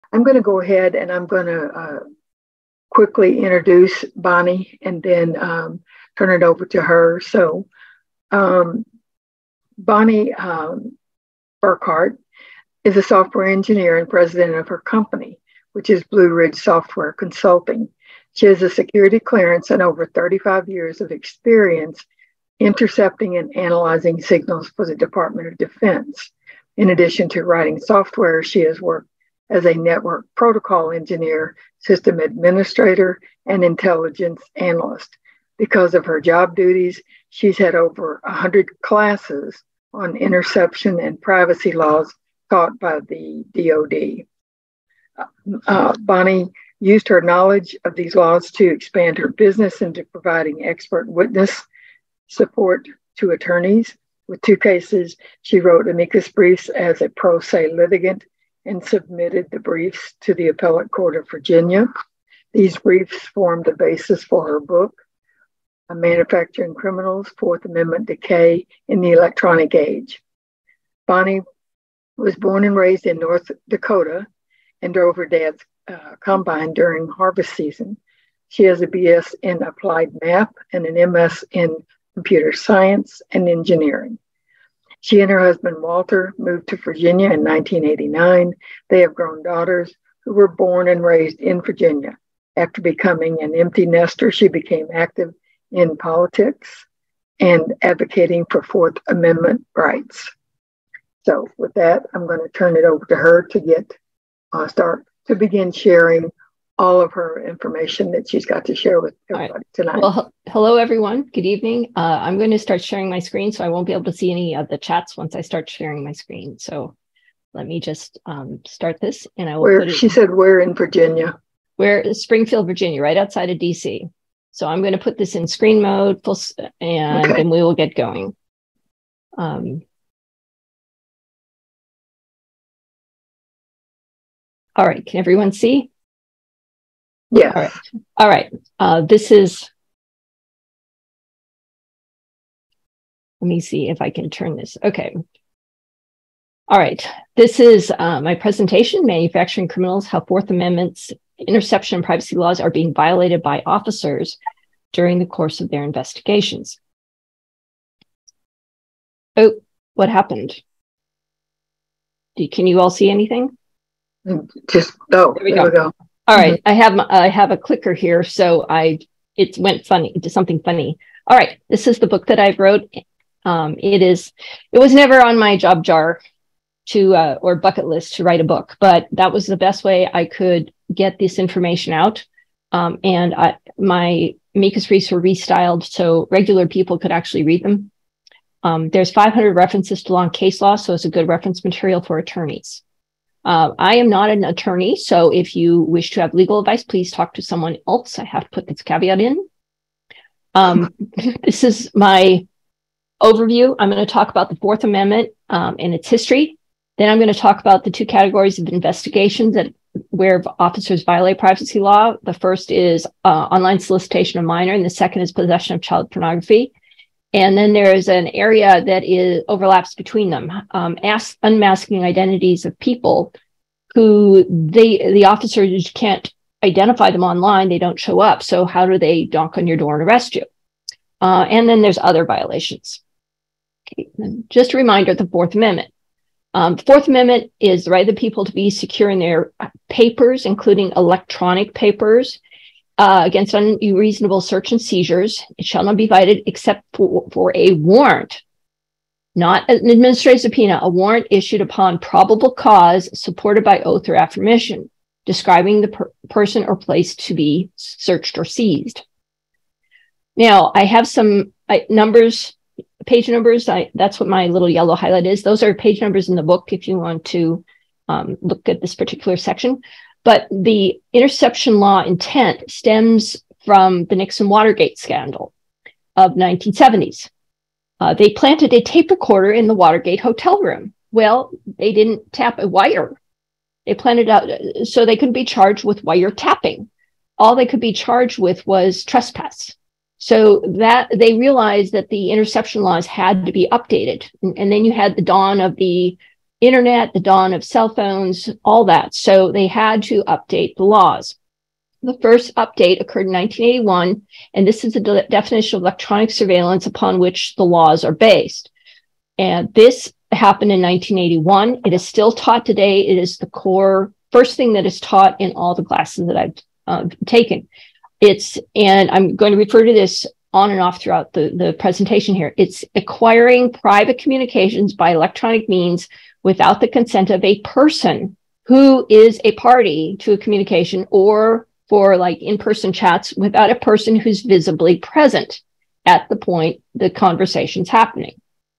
I'm going to go ahead and I'm going to quickly introduce Bonnie and then turn it over to her. So Bonnie Burkhardt is a software engineer and president of her company, which is Blue Ridge Software Consulting. She has a security clearance and over 35 years of experience intercepting and analyzing signals for the Department of Defense. In addition to writing software, she has worked as a network protocol engineer, system administrator, and intelligence analyst. Because of her job duties, she's had over 100 classes on interception and privacy laws taught by the DoD. Bonnie used her knowledge of these laws to expand her business into providing expert witness support to attorneys. With 2 cases, she wrote amicus briefs as a pro se litigant and submitted the briefs to the Appellate Court of Virginia. These briefs formed the basis for her book, Manufacturing Criminals, Fourth Amendment Decay in the Electronic Age. Bonnie was born and raised in North Dakota and drove her dad's combine during harvest season. She has a BS in applied math and an MS in computer science and engineering. She and her husband, Walter, moved to Virginia in 1989. They have grown daughters who were born and raised in Virginia. After becoming an empty nester, she became active in politics and advocating for Fourth Amendment rights. So with that, I'm going to turn it over to her to begin sharing all of her information that she's got to share with everybody tonight. Well, hello, everyone. Good evening. I'm going to start sharing my screen, so I won't be able to see any of the chats once I start sharing my screen. So let me just start this, and I will She said we're in Virginia. We're Springfield, Virginia, right outside of DC. So I'm going to put this in screen mode, and we will get going. All right. Can everyone see? Yeah. All right. This is, let me see if I can turn this. Okay. All right. This is my presentation, Manufacturing Criminals, How Fourth Amendment's Interception and Privacy Laws Are Being Violated by Officers During the Course of Their Investigations. Oh, what happened? Can you all see anything? There we go. All right, I have a clicker here, so it went funny to something funny. All right, this is the book that I wrote. It was never on my job jar or bucket list to write a book, but that was the best way I could get this information out. And my amicus briefs were restyled so regular people could actually read them. There's 500 references to long case law, so it's a good reference material for attorneys. I am not an attorney, so if you wish to have legal advice, please talk to someone else. I have to put this caveat in. This is my overview. I'm going to talk about the Fourth Amendment and its history. Then I'm going to talk about the 2 categories of investigations where officers violate privacy law. The first is online solicitation of minor, and the second is possession of child pornography. And then there is an area that overlaps between them, unmasking identities of people who the officers can't identify them online. They don't show up. So how do they knock on your door and arrest you? And then there's other violations. Okay. Just a reminder, the Fourth Amendment. The Fourth Amendment is the right of the people to be secure in their papers, including electronic papers, against unreasonable search and seizures. It shall not be violated except for a warrant, not an administrative subpoena, a warrant issued upon probable cause supported by oath or affirmation, describing the person or place to be searched or seized. Now, I have some numbers, page numbers. That's what my little yellow highlight is. Those are page numbers in the book if you want to look at this particular section. But the interception law intent stems from the Nixon-Watergate scandal of 1970s. They planted a tape recorder in the Watergate hotel room. Well, they didn't tap a wire. They planted out so they couldn't be charged with wire tapping. All they could be charged with was trespass. So that they realized that the interception laws had to be updated. And then you had the dawn of the internet, the dawn of cell phones, all that. So they had to update the laws. The first update occurred in 1981, and this is the definition of electronic surveillance upon which the laws are based. And this happened in 1981. It is still taught today. It is the core first thing that is taught in all the classes that I've taken. And I'm going to refer to this on and off throughout the presentation here. It's acquiring private communications by electronic means without the consent of a person who is a party to a communication, or for like in-person chats without a person who's visibly present at the point the conversation's happening.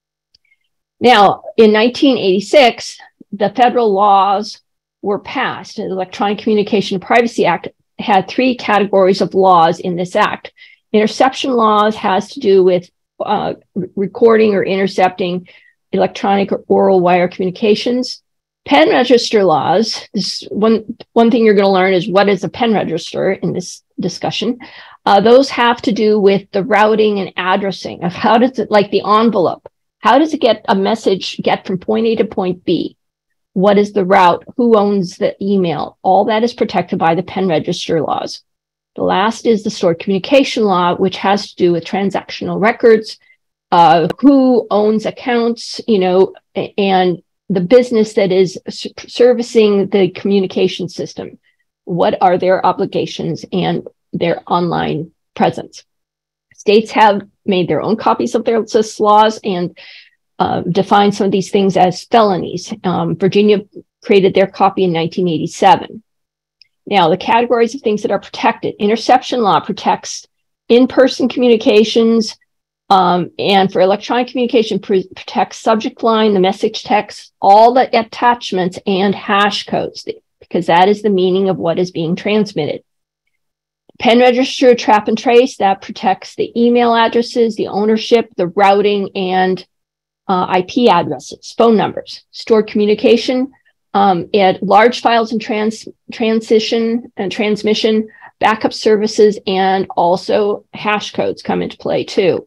Now, in 1986, the federal laws were passed. The Electronic Communication Privacy Act had 3 categories of laws in this act. Interception laws has to do with recording or intercepting electronic or oral wire communications. Pen register laws, this one thing you're going to learn is what is a pen register in this discussion. Those have to do with the routing and addressing of how does it, like the envelope, how does it get a message get from point A to point B? What is the route? Who owns the email? All that is protected by the pen register laws. The last is the stored communication law, which has to do with transactional records, who owns accounts, and the business that is servicing the communication system. What are their obligations and their online presence? States have made their own copies of their laws and defined some of these things as felonies. Virginia created their copy in 1987. Now, the categories of things that are protected. Interception law protects in-person communications, and for electronic communication, protects subject line, the message text, all the attachments, and hash codes, because that is the meaning of what is being transmitted. Pen register, trap and trace, that protects the email addresses, the ownership, the routing, and IP addresses, phone numbers. Stored communication, at large files and transmission, backup services, and also hash codes come into play too.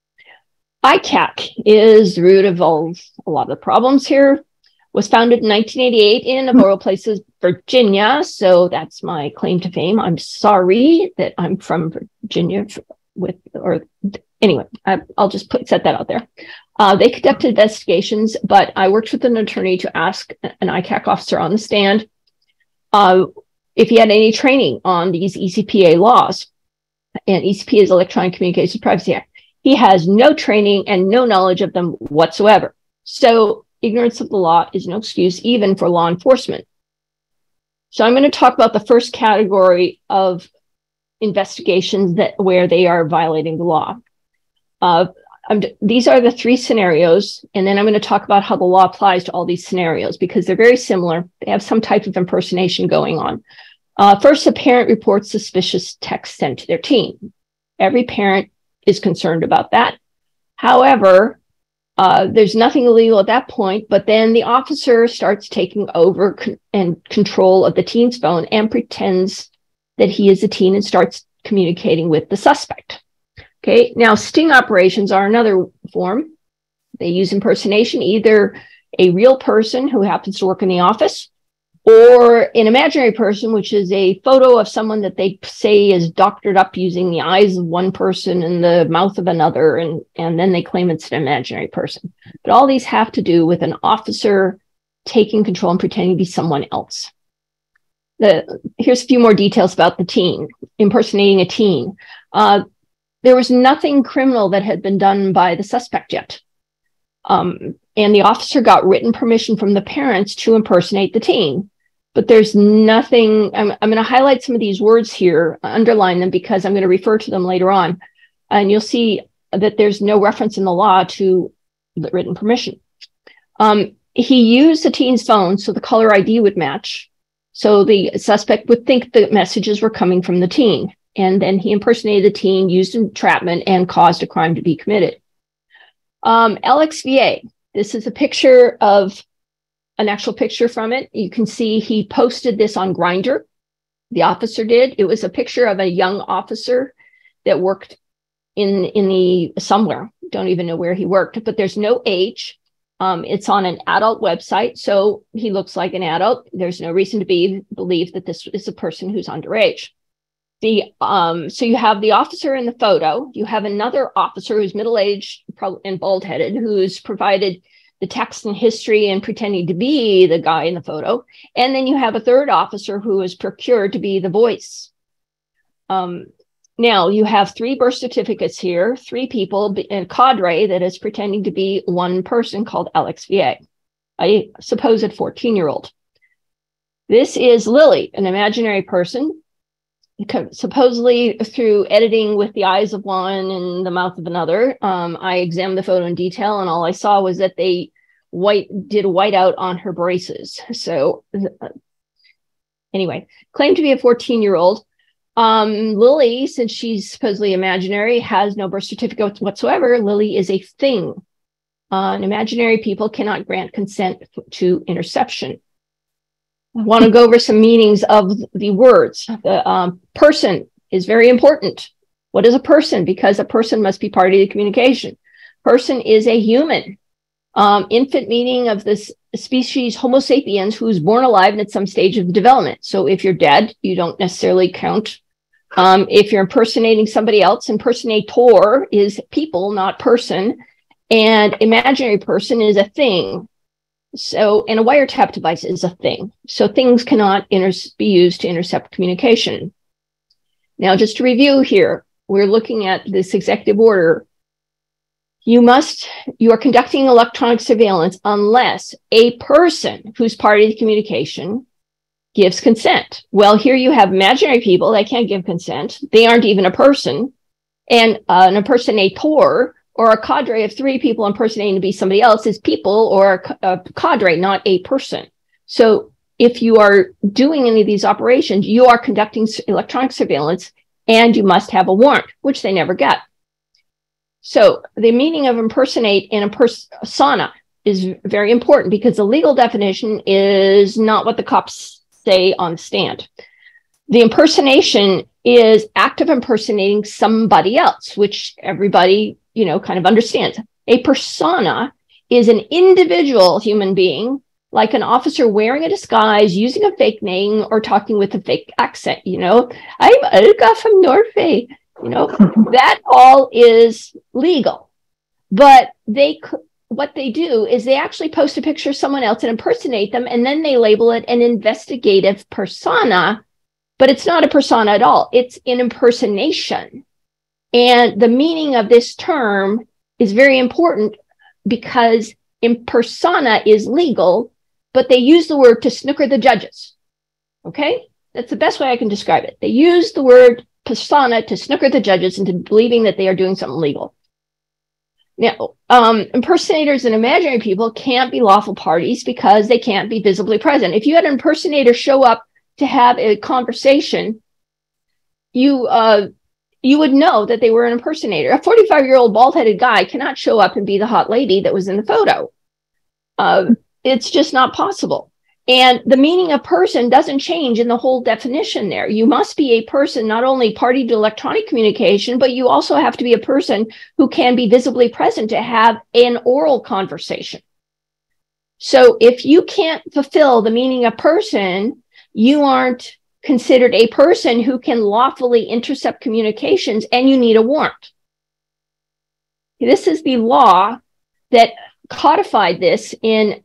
ICAC is the root of a lot of the problems here. Was founded in 1988 in, of all places, Virginia. So that's my claim to fame. I'm sorry that I'm from Virginia anyway, I'll just set that out there. They conducted investigations, but I worked with an attorney to ask an ICAC officer on the stand if he had any training on these ECPA laws. And ECPA is Electronic Communications Privacy Act. He has no training and no knowledge of them whatsoever. So ignorance of the law is no excuse even for law enforcement. So I'm going to talk about the first category of investigations where they are violating the law. These are the 3 scenarios, and then I'm going to talk about how the law applies to all these scenarios because they're very similar. They have some type of impersonation going on. First, a parent reports suspicious text sent to their teen. Every parent is concerned about that. However, there's nothing illegal at that point, but then the officer starts taking over and control of the teen's phone and pretends that he is a teen and starts communicating with the suspect. Okay, now sting operations are another form. They use impersonation, either a real person who happens to work in the office or an imaginary person, which is a photo of someone that they say is doctored up using the eyes of one person and the mouth of another, and then they claim it's an imaginary person. But all these have to do with an officer taking control and pretending to be someone else. Here's a few more details about the teen, impersonating a teen. There was nothing criminal that had been done by the suspect yet. And the officer got written permission from the parents to impersonate the teen. But there's nothing, I'm going to highlight some of these words here, underline them because I'm going to refer to them later on. And you'll see that there's no reference in the law to the written permission. He used the teen's phone so the caller ID would match. So the suspect would think the messages were coming from the teen. And then he impersonated the teen, used entrapment, and caused a crime to be committed. LXVA, this is a picture of an actual picture from it. You can see he posted this on Grindr. The officer did. It was a picture of a young officer that worked in somewhere. Don't even know where he worked, but there's no age. It's on an adult website, so he looks like an adult. There's no reason to believe that this is a person who's underage. So you have the officer in the photo. You have another officer who's middle-aged and bald-headed, who's provided the text and history and pretending to be the guy in the photo. And then you have a third officer who is procured to be the voice. Now, you have 3 birth certificates here, 3 people, and a cadre that is pretending to be one person called Alex VA, a supposed 14-year-old. This is Lily, an imaginary person, supposedly through editing with the eyes of one and the mouth of another. I examined the photo in detail, and all I saw was that they did a whiteout on her braces. So anyway, claimed to be a 14-year-old. Lily, since she's supposedly imaginary, has no birth certificate whatsoever. Lily is a thing. Imaginary people cannot grant consent to interception. I want to go over some meanings of the words. The person is very important. What is a person? Because a person must be part of the communication. Person is a human. Infant meaning of this species Homo sapiens, who's born alive and at some stage of development. So if you're dead, you don't necessarily count. If you're impersonating somebody else, impersonator is people, not person. And imaginary person is a thing. So, and a wiretap device is a thing. So things cannot be used to intercept communication. Now, just to review here, we're looking at this executive order. You are conducting electronic surveillance unless a person who's part of the communication gives consent. Well, here you have imaginary people that can't give consent. They aren't even a person. And an impersonator, or a cadre of 3 people impersonating to be somebody else, is people, or a cadre, not a person. So if you are doing any of these operations, you are conducting electronic surveillance, and you must have a warrant, which they never get. So the meaning of impersonate in a persona is very important, because the legal definition is not what the cops say on the stand. The impersonation is act of impersonating somebody else, which everybody, kind of understands. A persona is an individual human being, like an officer wearing a disguise, using a fake name, or talking with a fake accent. I'm Olga from Norway. That all is legal. But what they do is they actually post a picture of someone else and impersonate them, and then they label it an investigative persona, but it's not a persona at all. It's an impersonation. And the meaning of this term is very important, because impersona is legal, but they use the word to snooker the judges. Okay? That's the best way I can describe it. They use the word persona to snooker the judges into believing that they are doing something legal. Now, impersonators and imaginary people can't be lawful parties because they can't be visibly present. If you had an impersonator show up to have a conversation, you would know that they were an impersonator. A 45-year-old bald-headed guy cannot show up and be the hot lady that was in the photo. It's just not possible. And the meaning of person doesn't change in the whole definition there. You must be a person, not only party to electronic communication, but you also have to be a person who can be visibly present to have an oral conversation. So if you can't fulfill the meaning of person, you aren't considered a person who can lawfully intercept communications, and you need a warrant. This is the law that codified this in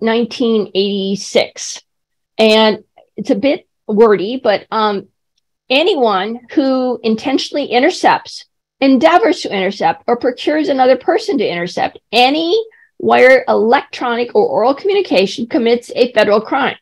1986. And it's a bit wordy, but anyone who intentionally intercepts, endeavors to intercept, or procures another person to intercept any wire, electronic, or oral communication commits a federal crime.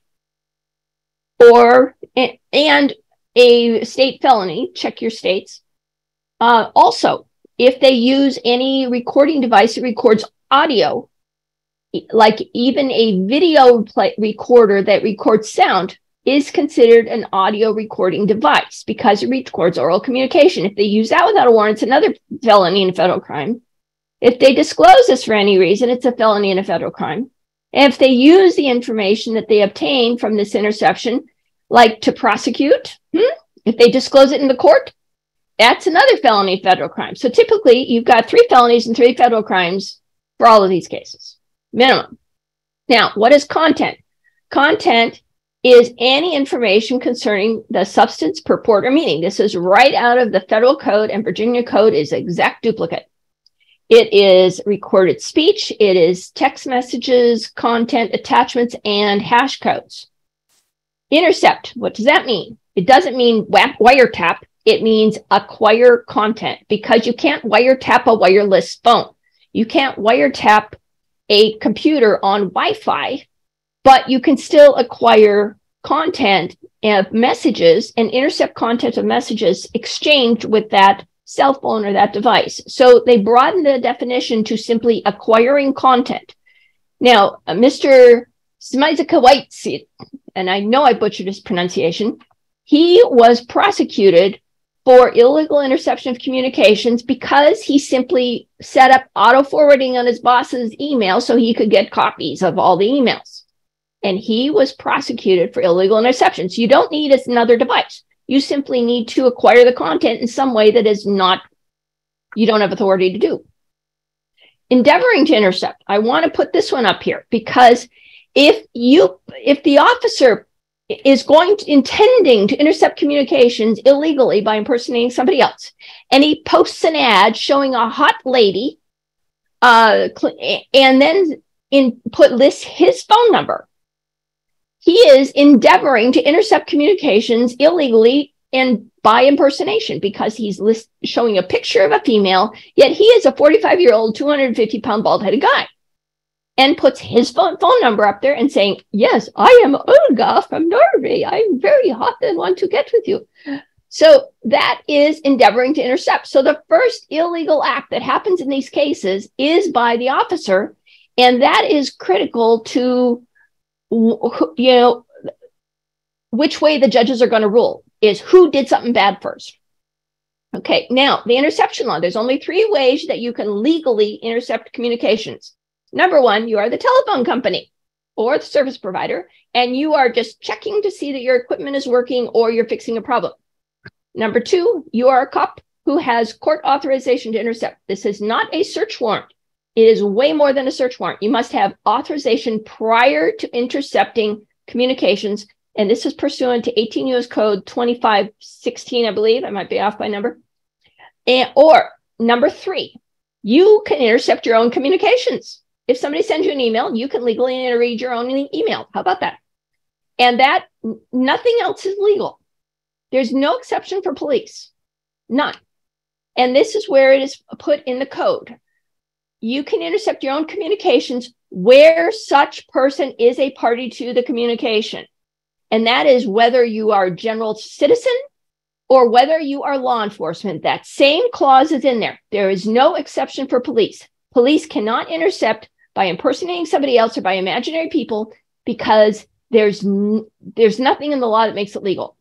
And a state felony. Check your states. Also, if they use any recording device that records audio, like even a video recorder that records sound, is considered an audio recording device because it records oral communication. If they use that without a warrant, it's another felony and a federal crime. If they disclose this for any reason, it's a felony and a federal crime. And if they use the information that they obtain from this interception, like to prosecute, if they disclose it in the court, that's another felony federal crime. So typically, you've got 3 felonies and 3 federal crimes for all of these cases, minimum. Now, what is content? Content is any information concerning the substance, purport, or meaning. This is right out of the federal code, and Virginia code is exact duplicate. It is recorded speech. It is text messages, content, attachments, and hash codes. Intercept, what does that mean? It doesn't mean wiretap. It means acquire content, because you can't wiretap a wireless phone. You can't wiretap a computer on Wi-Fi, but you can still acquire content of messages and intercept content of messages exchanged with that cell phone or that device. So they broadened the definition to simply acquiring content. Now, Mr. Smizakawaitsi, and I know I butchered his pronunciation, he was prosecuted for illegal interception of communications because he simply set up auto forwarding on his boss's email so he could get copies of all the emails. And he was prosecuted for illegal interceptions. You don't need another device. You simply need to acquire the content in some way that is not, you don't have authority to do. Endeavoring to intercept. I want to put this one up here because if the officer is intending to intercept communications illegally by impersonating somebody else, and he posts an ad showing a hot lady, and then lists his phone number, he is endeavoring to intercept communications illegally and by impersonation, because he's showing a picture of a female, yet he is a 45-year-old, 250-pound bald-headed guy, and puts his phone number up there and saying, yes, I am Olga from Norway. I'm very hot and want to get with you. So that is endeavoring to intercept. So the first illegal act that happens in these cases is by the officer, and that is critical to, which way the judges are going to rule, is who did something bad first. Okay, now the interception law, there's only 3 ways that you can legally intercept communications. Number 1, you are the telephone company or the service provider, and you are just checking to see that your equipment is working or you're fixing a problem. Number 2, you are a cop who has court authorization to intercept. This is not a search warrant. It is way more than a search warrant. You must have authorization prior to intercepting communications, and this is pursuant to 18 U.S. Code 2516, I believe. I might be off by number. Or number 3, you can intercept your own communications. If somebody sends you an email, you can legally read your own email. How about that? And that, nothing else is legal. There's no exception for police, none. And this is where it is put in the code. You can intercept your own communications where such person is a party to the communication. And that is whether you are a general citizen or whether you are law enforcement. That same clause is in there. There is no exception for police. Police cannot intercept by impersonating somebody else or by imaginary people, because there's nothing in the law that makes it legal.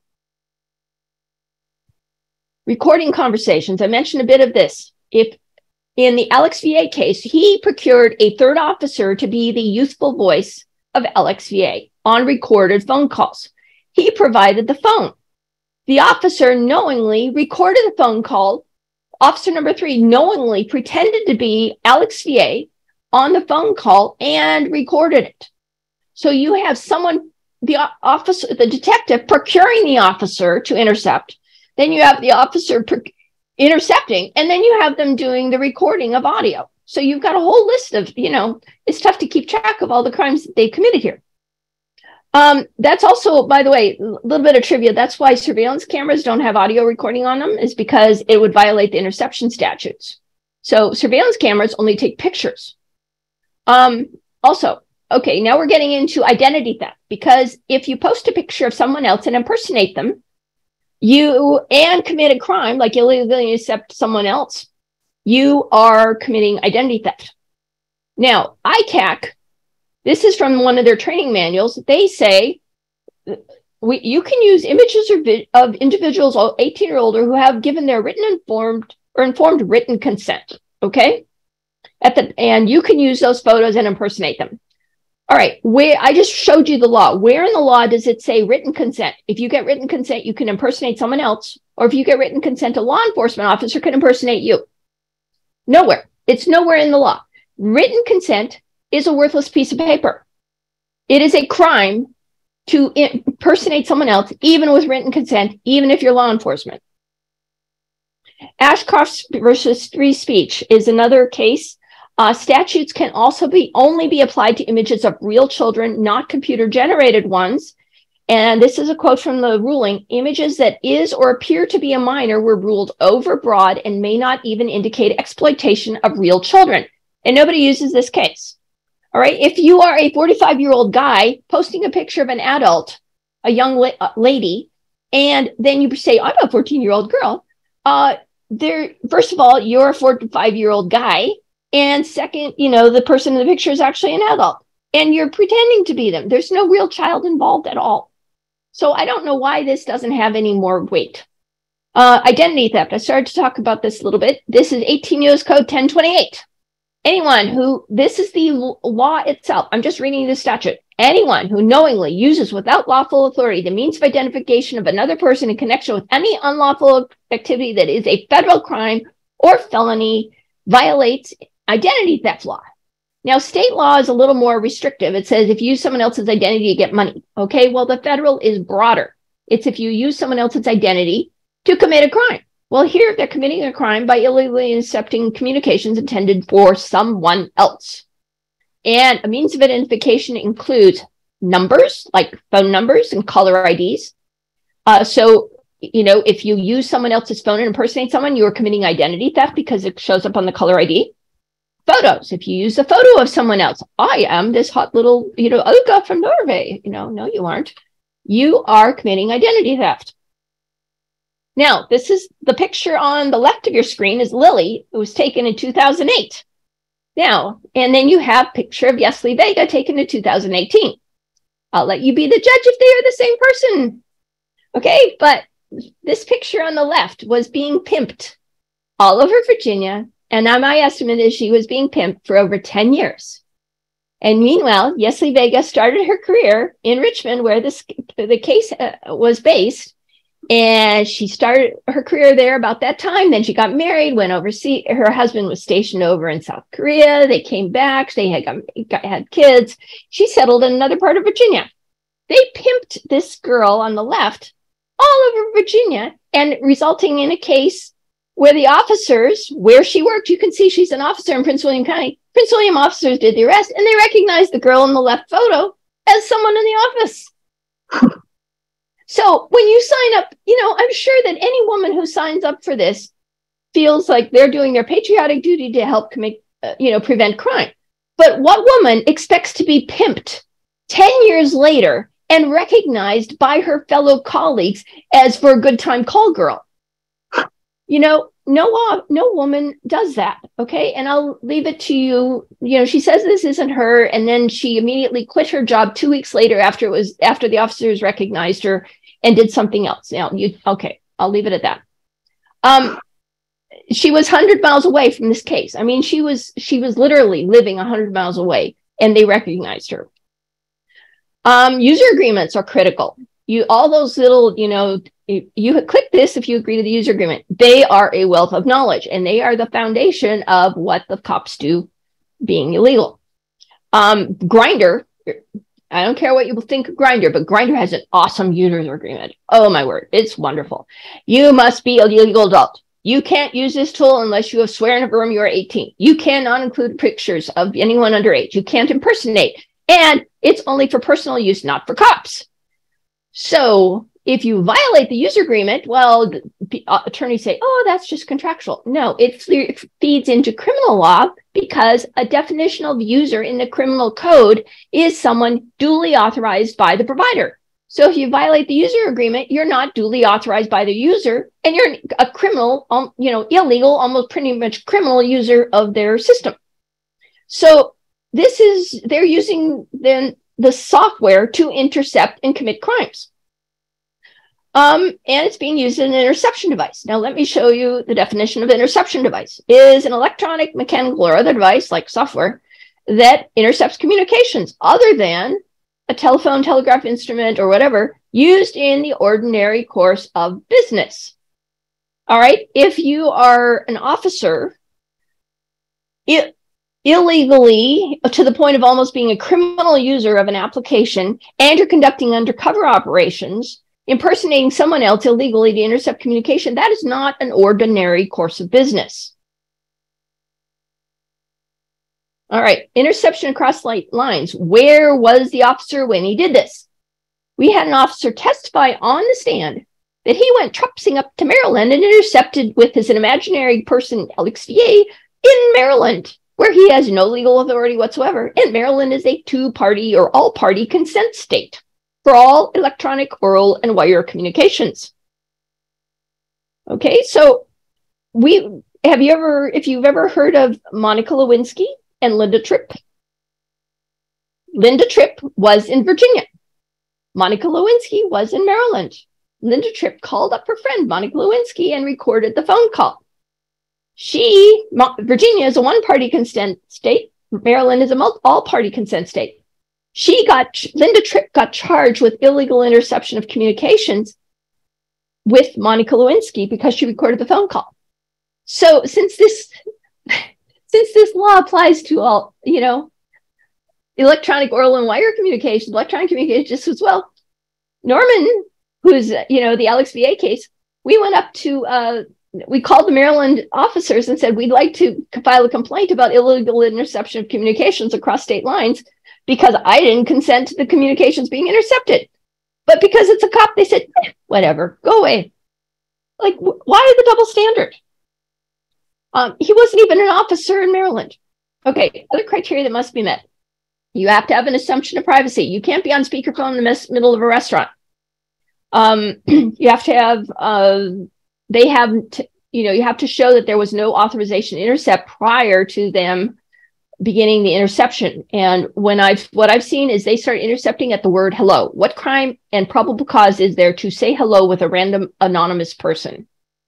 Recording conversations. I mentioned a bit of this. If in the Alex VA case, he procured a third officer to be the youthful voice of Alex VA on recorded phone calls. He provided the phone. The officer knowingly recorded the phone call. Officer number 3 knowingly pretended to be Alex VA on the phone call and recorded it. So you have someone, the officer, the detective procuring the officer to intercept. Then you have the officer intercepting, and then you have them doing the recording of audio. So you've got a whole list of, it's tough to keep track of all the crimes that they committed here. That's also, by the way, a little bit of trivia. That's why surveillance cameras don't have audio recording on them, is because it would violate the interception statutes. So surveillance cameras only take pictures. Also, okay, now we're getting into identity theft, because if you post a picture of someone else and impersonate them, and commit a crime like illegally intercept someone else, you are committing identity theft. Now, ICAC, this is from one of their training manuals. They say you can use images of individuals 18 or older who have given their informed written consent. Okay, and you can use those photos and impersonate them. All right, I just showed you the law. Where in the law does it say written consent? If you get written consent, you can impersonate someone else, or if you get written consent, a law enforcement officer can impersonate you. Nowhere. It's nowhere in the law. Written consent is a worthless piece of paper. It is a crime to impersonate someone else, even with written consent, even if you're law enforcement. Ashcroft versus free speech is another case. Statutes can also only be applied to images of real children, not computer-generated ones. And this is a quote from the ruling. Images that is or appear to be a minor were ruled overbroad and may not even indicate exploitation of real children. And nobody uses this case. All right. If you are a 45-year-old guy posting a picture of an adult, a young lady, and then you say, I'm a 14-year-old girl, first of all, you're a 45-year-old guy. And second, the person in the picture is actually an adult and you're pretending to be them. There's no real child involved at all. So I don't know why this doesn't have any more weight. Identity theft. I started to talk about this a little bit. This is 18 U.S. Code 1028. This is the law itself. I'm just reading the statute. Anyone who knowingly uses without lawful authority the means of identification of another person in connection with any unlawful activity that is a federal crime or felony violates identity theft law. Now, state law is a little more restrictive. It says if you use someone else's identity, you get money. Okay, well, the federal is broader. It's if you use someone else's identity to commit a crime. Well, here they're committing a crime by illegally intercepting communications intended for someone else. And a means of identification includes numbers, like phone numbers and caller IDs. So, if you use someone else's phone and impersonate someone, you are committing identity theft because it shows up on the caller ID. Photos. If you use a photo of someone else, I am this hot little, Olga from Norway. No, you aren't. You are committing identity theft. Now, this is the picture on the left of your screen is Lily. It was taken in 2008. Now, and then you have a picture of Yesley Vega taken in 2018. I'll let you be the judge if they are the same person. Okay, but this picture on the left was being pimped all over Virginia. And now my estimate is she was being pimped for over 10 years. And meanwhile, Yesley Vega started her career in Richmond, where the case was based. And she started her career there about that time. Then she got married, went overseas. Her husband was stationed over in South Korea. They came back. They had kids. She settled in another part of Virginia. They pimped this girl on the left all over Virginia, and resulting in a case where the officers, where she worked, you can see she's an officer in Prince William County. Prince William officers did the arrest, and they recognized the girl in the left photo as someone in the office. So when you sign up, I'm sure that any woman who signs up for this feels like they're doing their patriotic duty to help prevent crime. But what woman expects to be pimped 10 years later and recognized by her fellow colleagues as for a good time call girl? No woman does that. Okay. And I'll leave it to you. She says this isn't her. And then she immediately quit her job 2 weeks later after the officers recognized her and did something else. Okay. I'll leave it at that. She was 100 miles away from this case. I mean, she was literally living 100 miles away, and they recognized her. User agreements are critical. All those little, you click this if you agree to the user agreement. They are a wealth of knowledge, and they are the foundation of what the cops do being illegal. Grindr, I don't care what you think of Grindr, but Grindr has an awesome user agreement. Oh my word, it's wonderful. You must be a legal adult. You can't use this tool unless you have sworn affirm you are 18. You cannot include pictures of anyone underage. You can't impersonate. And it's only for personal use, not for cops. So if you violate the user agreement, well, attorneys say, oh, that's just contractual. No, it feeds into criminal law because a definition of user in the criminal code is someone duly authorized by the provider. So if you violate the user agreement, you're not duly authorized by the user, and you're a criminal, illegal, almost pretty much criminal user of their system. So they're using then the software to intercept and commit crimes. And it's being used as an interception device. Now, let me show you the definition of interception device. It is an electronic, mechanical, or other device like software that intercepts communications other than a telephone, telegraph instrument, or whatever used in the ordinary course of business. All right. If you are an officer, illegally to the point of almost being a criminal user of an application, and you're conducting undercover operations, impersonating someone else illegally to intercept communication, that is not an ordinary course of business. All right, interception across lines. Where was the officer when he did this? We had an officer testify on the stand that he went trapsing up to Maryland and intercepted with his imaginary person, Alex VA, in Maryland, where he has no legal authority whatsoever. And Maryland is a two-party or all-party consent state for all electronic, oral, and wire communications. Okay, so if you've ever heard of Monica Lewinsky and Linda Tripp? Linda Tripp was in Virginia. Monica Lewinsky was in Maryland. Linda Tripp called up her friend, Monica Lewinsky, and recorded the phone call. Virginia is a one-party consent state. Maryland is a all-party consent state. Linda Tripp got charged with illegal interception of communications with Monica Lewinsky because she recorded the phone call. So since this law applies to all, electronic, oral, and wire communications, electronic communications just as well, Norman, who's, the Alex VA case, we went up to, we called the Maryland officers and said, we'd like to file a complaint about illegal interception of communications across state lines because I didn't consent to the communications being intercepted. But because it's a cop, they said, whatever, go away. Like, why the double standard? He wasn't even an officer in Maryland. Okay, other criteria that must be met. You have to have an assumption of privacy. You can't be on speakerphone in the middle of a restaurant. You have to have, you have to show that there was no authorization to intercept prior to them beginning the interception. And what I've seen is they start intercepting at the word hello. What crime and probable cause is there to say hello with a random anonymous person?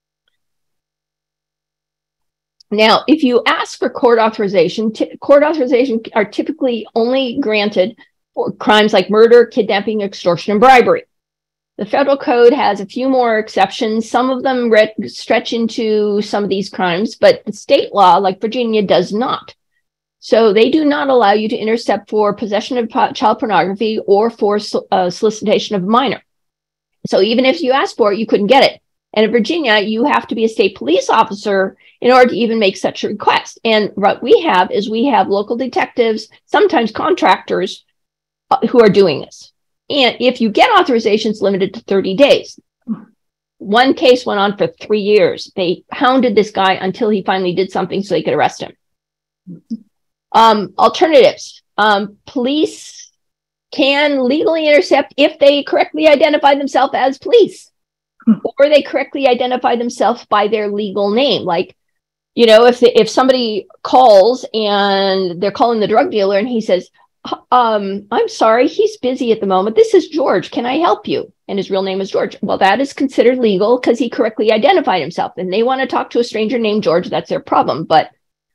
Now, if you ask for court authorization are typically only granted for crimes like murder, kidnapping, extortion, and bribery. The federal code has a few more exceptions. Some of them stretch into some of these crimes, but the state law, like Virginia, does not. So they do not allow you to intercept for possession of child pornography or for solicitation of a minor. So even if you ask for it, you couldn't get it. And in Virginia, you have to be a state police officer in order to even make such a request. And what we have local detectives, sometimes contractors who are doing this. And if you get authorization, it's limited to 30 days. One case went on for 3 years. They hounded this guy until he finally did something so they could arrest him. Alternatives. Police can legally intercept if they correctly identify themselves as police. Or they correctly identify themselves by their legal name. Like, if somebody calls and they're calling the drug dealer and he says, I'm sorry, he's busy at the moment. This is George. Can I help you? And his real name is George. Well, that is considered legal because he correctly identified himself. And they want to talk to a stranger named George. That's their problem. But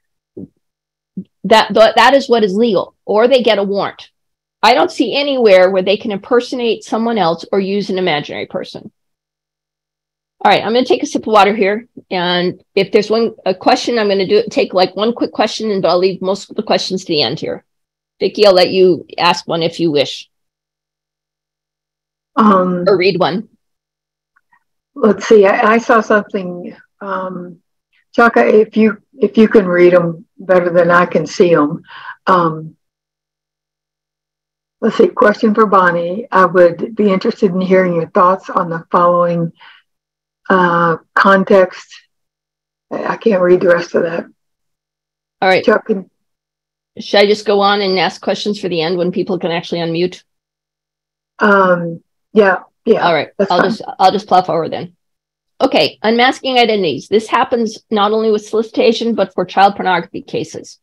that is what is legal. Or they get a warrant. I don't see anywhere where they can impersonate someone else or use an imaginary person. All right, I'm going to take a sip of water here. And if there's a question, I'm going to take like one quick question, and I'll leave most of the questions to the end here. Vicki, I'll let you ask one if you wish. Or read one. Let's see. I saw something. Chaka, if you can read them better than I can see them. Let's see. Question for Bonnie. I would be interested in hearing your thoughts on the following context. I can't read the rest of that. All right. Chuck, should I just go on and ask questions for the end when people can actually unmute? Yeah. All right. I'll just plow forward then. Okay. Unmasking identities. This happens not only with solicitation, but for child pornography cases.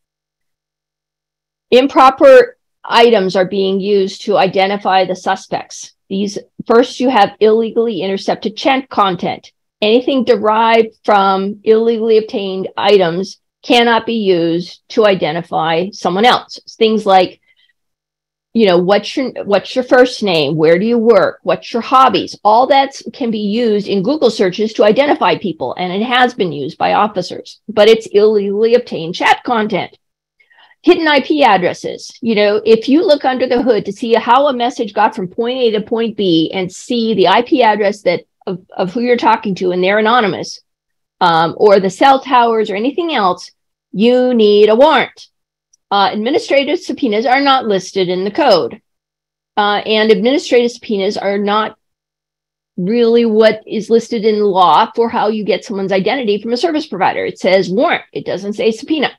Improper items are being used to identify the suspects. First, you have illegally intercepted chat content. Anything derived from illegally obtained items cannot be used to identify someone else. Things like, what's your first name? Where do you work? What's your hobbies? All that can be used in Google searches to identify people, and it has been used by officers, but it's illegally obtained chat content. hidden IP addresses. You know, if you look under the hood to see how a message got from point A to point B and see the IP address that of who you're talking to, and they're anonymous, or the cell towers or anything else, you need a warrant. Administrative subpoenas are not listed in the code. And administrative subpoenas are not really what is listed in the law for how you get someone's identity from a service provider. It says warrant. It doesn't say subpoena.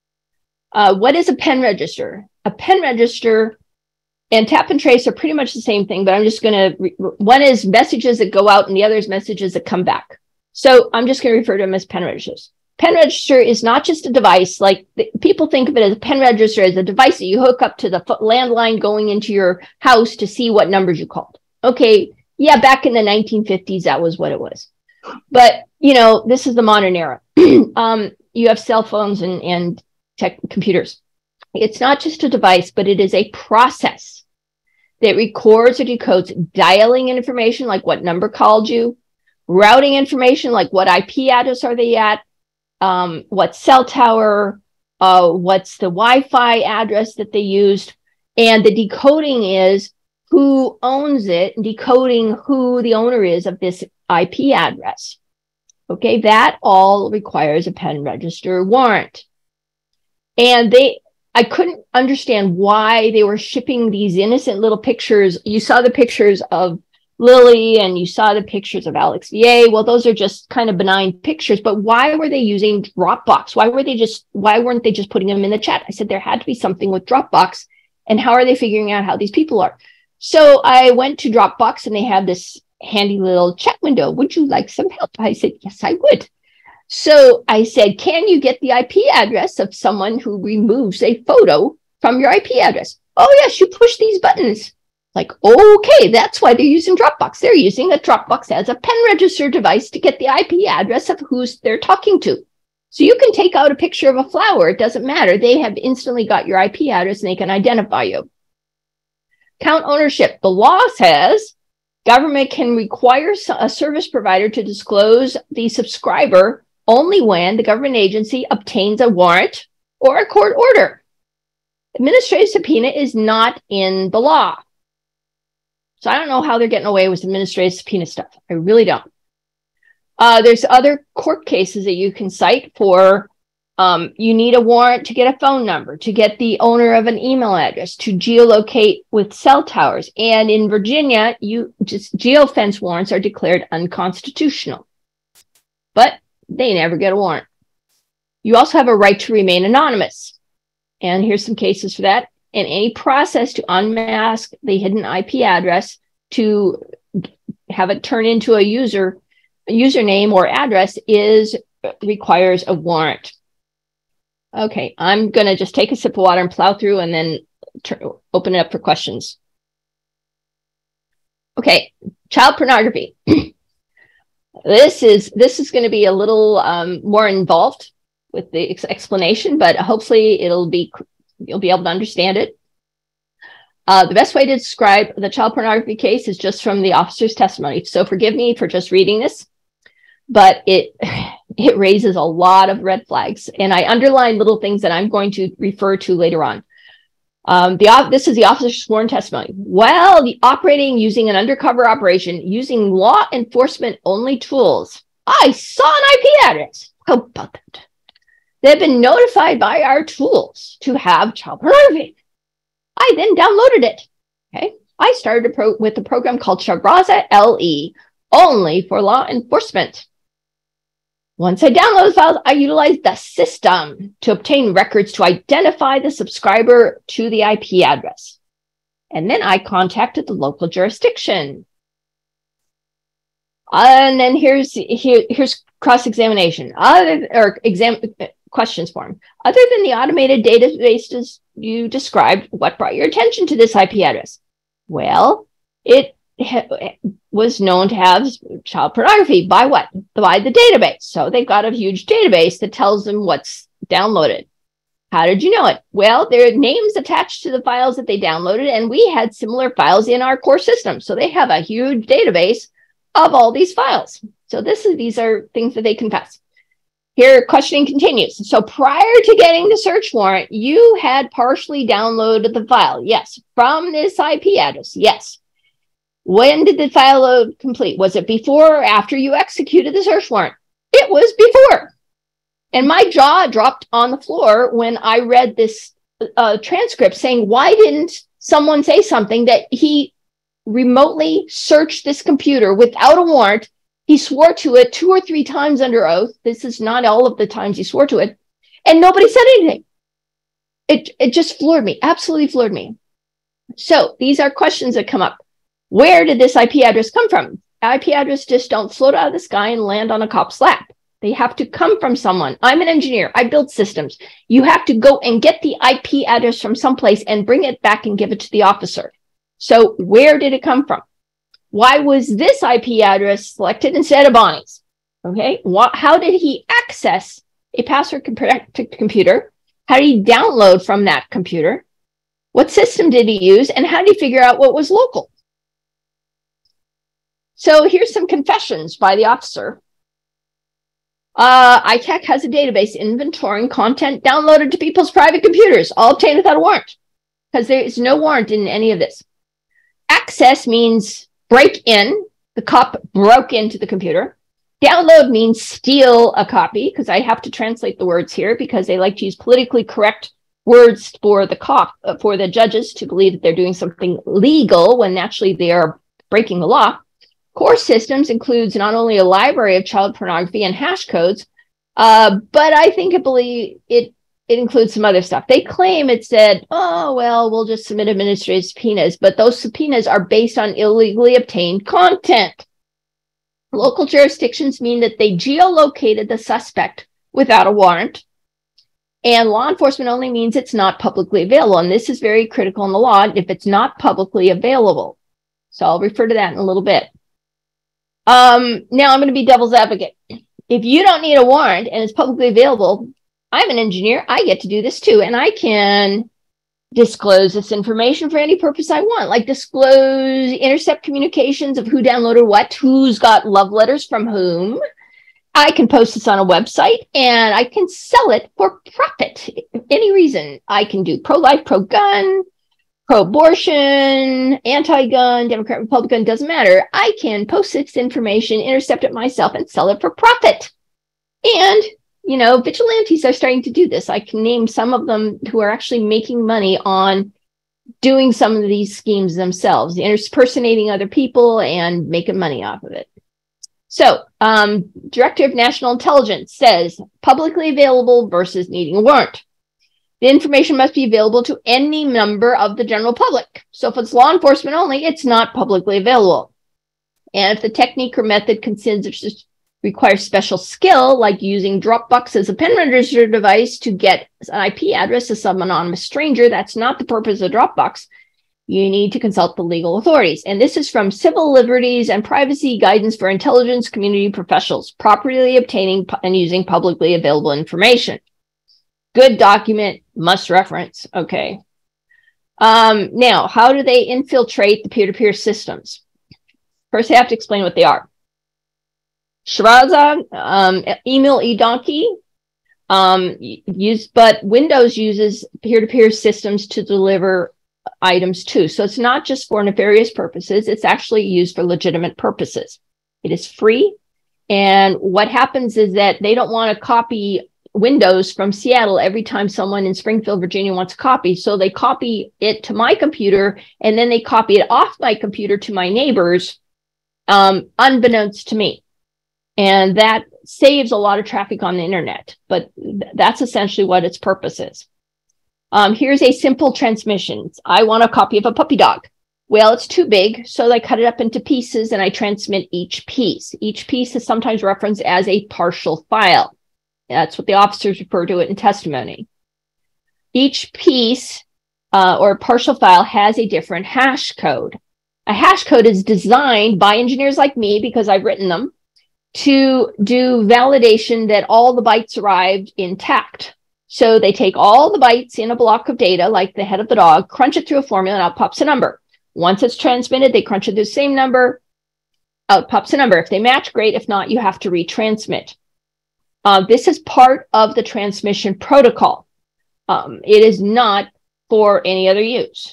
What is a pen register? A pen register and tap and trace are pretty much the same thing, but I'm just going to, one is messages that go out and the other is messages that come back. So I'm just going to refer to them as pen registers. Pen register is not just a device. Like people think of it as a pen register as a device that you hook up to the landline going into your house to see what numbers you called. Okay. Yeah. Back in the 1950s, that was what it was. But, you know, this is the modern era. You have cell phones and tech computers. It's not just a device, but it is a process that records or decodes dialing information, like what number called you, routing information, like what IP address are they at, what cell tower, what's the Wi-Fi address that they used, and the decoding is who owns it, and decoding who the owner is of this IP address. Okay, that all requires a pen register warrant. And I couldn't understand why they were shipping these innocent little pictures. You saw the pictures of Lily and you saw the pictures of Alex VA. Well, those are just kind of benign pictures, but why were they using Dropbox? Why weren't they just putting them in the chat? I said there had to be something with Dropbox, and how are they figuring out how these people are? So I went to Dropbox and they have this handy little chat window. Would you like some help? I said, yes, I would. So I said, can you get the IP address of someone who removes a photo from your IP address? Oh, yes, you push these buttons. Like, okay, that's why they're using Dropbox. They're using a Dropbox as a pen register device to get the IP address of who they're talking to. So you can take out a picture of a flower. It doesn't matter. They have instantly got your IP address and they can identify you. Count ownership. The law says government can require a service provider to disclose the subscriber only when the government agency obtains a warrant or a court order. Administrative subpoena is not in the law. So I don't know how they're getting away with administrative subpoena stuff. I really don't. There's other court cases that you can cite for you need a warrant to get a phone number, to get the owner of an email address, to geolocate with cell towers. And in Virginia, geofence warrants are declared unconstitutional. But they never get a warrant. You also have a right to remain anonymous. And here's some cases for that. And any process to unmask the hidden IP address to have it turn into a username or address requires a warrant. Okay, I'm going to just take a sip of water and plow through and then open it up for questions. Okay, child pornography. This is going to be a little more involved with the explanation, but hopefully you'll be able to understand it. The best way to describe the child pornography case is just from the officer's testimony. So forgive me for just reading this, but it raises a lot of red flags. And I underline little things that I'm going to refer to later on. This is the officer's sworn testimony. Well, operating using an undercover operation using law enforcement only tools, I saw an IP address. How about that? They have been notified by our tools to have child pornography. I then downloaded it. Okay, I started with a program called Shabraza LE, only for law enforcement. Once I download the files, I utilized the system to obtain records to identify the subscriber to the IP address. And then I contacted the local jurisdiction. And then here's cross-examination, questions form. Other than the automated databases you described, what brought your attention to this IP address? Well, it was known to have child pornography. By what? By the database. So they've got a huge database that tells them what's downloaded. How did you know it? Well, there are names attached to the files that they downloaded, and we had similar files in our core system. So they have a huge database of all these files. So these are things that they confess. Here, questioning continues. So prior to getting the search warrant, you had partially downloaded the file. Yes. From this IP address. Yes. When did the file load complete? Was it before or after you executed the search warrant? It was before. And my jaw dropped on the floor when I read this transcript saying, why didn't someone say something that he remotely searched this computer without a warrant? He swore to it 2 or 3 times under oath. This is not all of the times he swore to it. And nobody said anything. It just floored me, absolutely floored me. So these are questions that come up. Where did this IP address come from? IP addresses just don't float out of the sky and land on a cop's lap. They have to come from someone. I'm an engineer. I build systems. You have to go and get the IP address from someplace and bring it back and give it to the officer. So where did it come from? Why was this IP address selected instead of Bonnie's? Okay, how did he access a password-protected computer? How did he download from that computer? What system did he use? And how did he figure out what was local? So here's some confessions by the officer. ITAC has a database inventorying content downloaded to people's private computers, all obtained without a warrant, because there is no warrant in any of this. Access means break in. The cop broke into the computer. Download means steal a copy, because I have to translate the words here because they like to use politically correct words for the judges to believe that they're doing something legal when actually they are breaking the law. Core systems includes not only a library of child pornography and hash codes, but I think it includes some other stuff. They claim it said, oh, well, we'll just submit administrative subpoenas, but those subpoenas are based on illegally obtained content. Local jurisdictions mean that they geolocated the suspect without a warrant, and law enforcement only means it's not publicly available, and this is very critical in the law if it's not publicly available. So I'll refer to that in a little bit. Now I'm going to be devil's advocate. If you don't need a warrant and it's publicly available, I'm an engineer. I get to do this too. And I can disclose this information for any purpose I want, like disclose, intercept communications of who downloaded what, who's got love letters from whom. I can post this on a website and I can sell it for profit. Any reason. I can do pro-life, pro-gun, pro-abortion, anti-gun, Democrat, Republican, doesn't matter. I can post this information, intercept it myself, and sell it for profit. And, you know, vigilantes are starting to do this. I can name some of them who are actually making money on doing some of these schemes themselves, impersonating other people and making money off of it. So, Director of National Intelligence says publicly available versus needing a warrant. The information must be available to any member of the general public. So if it's law enforcement only, it's not publicly available. And if the technique or method requires special skill, like using Dropbox as a pen register device to get an IP address of some anonymous stranger, that's not the purpose of Dropbox. You need to consult the legal authorities. And this is from Civil Liberties and Privacy Guidance for Intelligence Community Professionals, properly obtaining and using publicly available information. Good document, must reference. Okay. Now, how do they infiltrate the peer-to-peer systems? First, I have to explain what they are. Shraza, Emil eDonkey, but Windows uses peer-to-peer systems to deliver items too. So it's not just for nefarious purposes. It's actually used for legitimate purposes. It is free. And what happens is that they don't want to copy Windows from Seattle every time someone in Springfield, Virginia wants a copy. So they copy it to my computer, and then they copy it off my computer to my neighbors, unbeknownst to me. And that saves a lot of traffic on the internet, but that's essentially what its purpose is. Here's a simple transmission. I want a copy of a puppy dog. Well, it's too big, so I cut it up into pieces and I transmit each piece. Each piece is sometimes referenced as a partial file. That's what the officers refer to it in testimony. Each piece or partial file has a different hash code. A hash code is designed by engineers like me, because I've written them, to do validation that all the bytes arrived intact. So they take all the bytes in a block of data, like the head of the dog, crunch it through a formula, and out pops a number. Once it's transmitted, they crunch it to the same number, out pops a number. If they match, great. If not, you have to retransmit. This is part of the transmission protocol. It is not for any other use.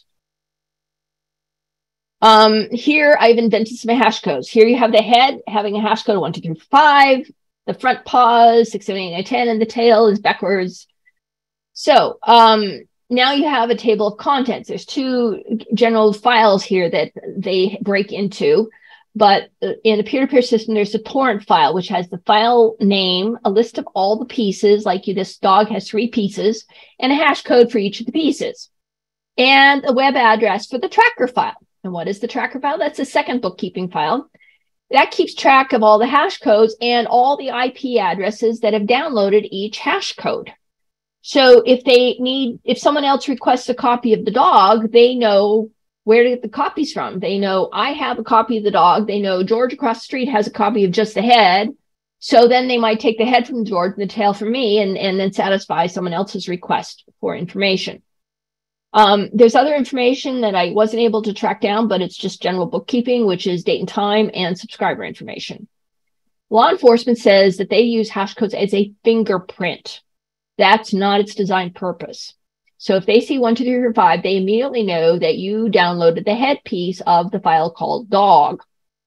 Here I've invented some hash codes. Here you have the head having a hash code 1, 2, 3, 5. The front paws 6, 7, 8, 9, 10, and the tail is backwards. So now you have a table of contents. There's 2 general files here that they break into. But in a peer-to-peer system, there's a torrent file, which has the file name, a list of all the pieces, like this dog has 3 pieces, and a hash code for each of the pieces, and a web address for the tracker file. And what is the tracker file? That's the second bookkeeping file. That keeps track of all the hash codes and all the IP addresses that have downloaded each hash code. So if someone else requests a copy of the dog, they know where to get the copies from. They know I have a copy of the dog. They know George across the street has a copy of just the head. So then they might take the head from George and the tail from me and then satisfy someone else's request for information. There's other information that I wasn't able to track down, but it's just general bookkeeping, which is date and time and subscriber information. Law enforcement says that they use hash codes as a fingerprint. That's not its design purpose. So if they see 1, 2, 3, 4, 5, they immediately know that you downloaded the head piece of the file called dog.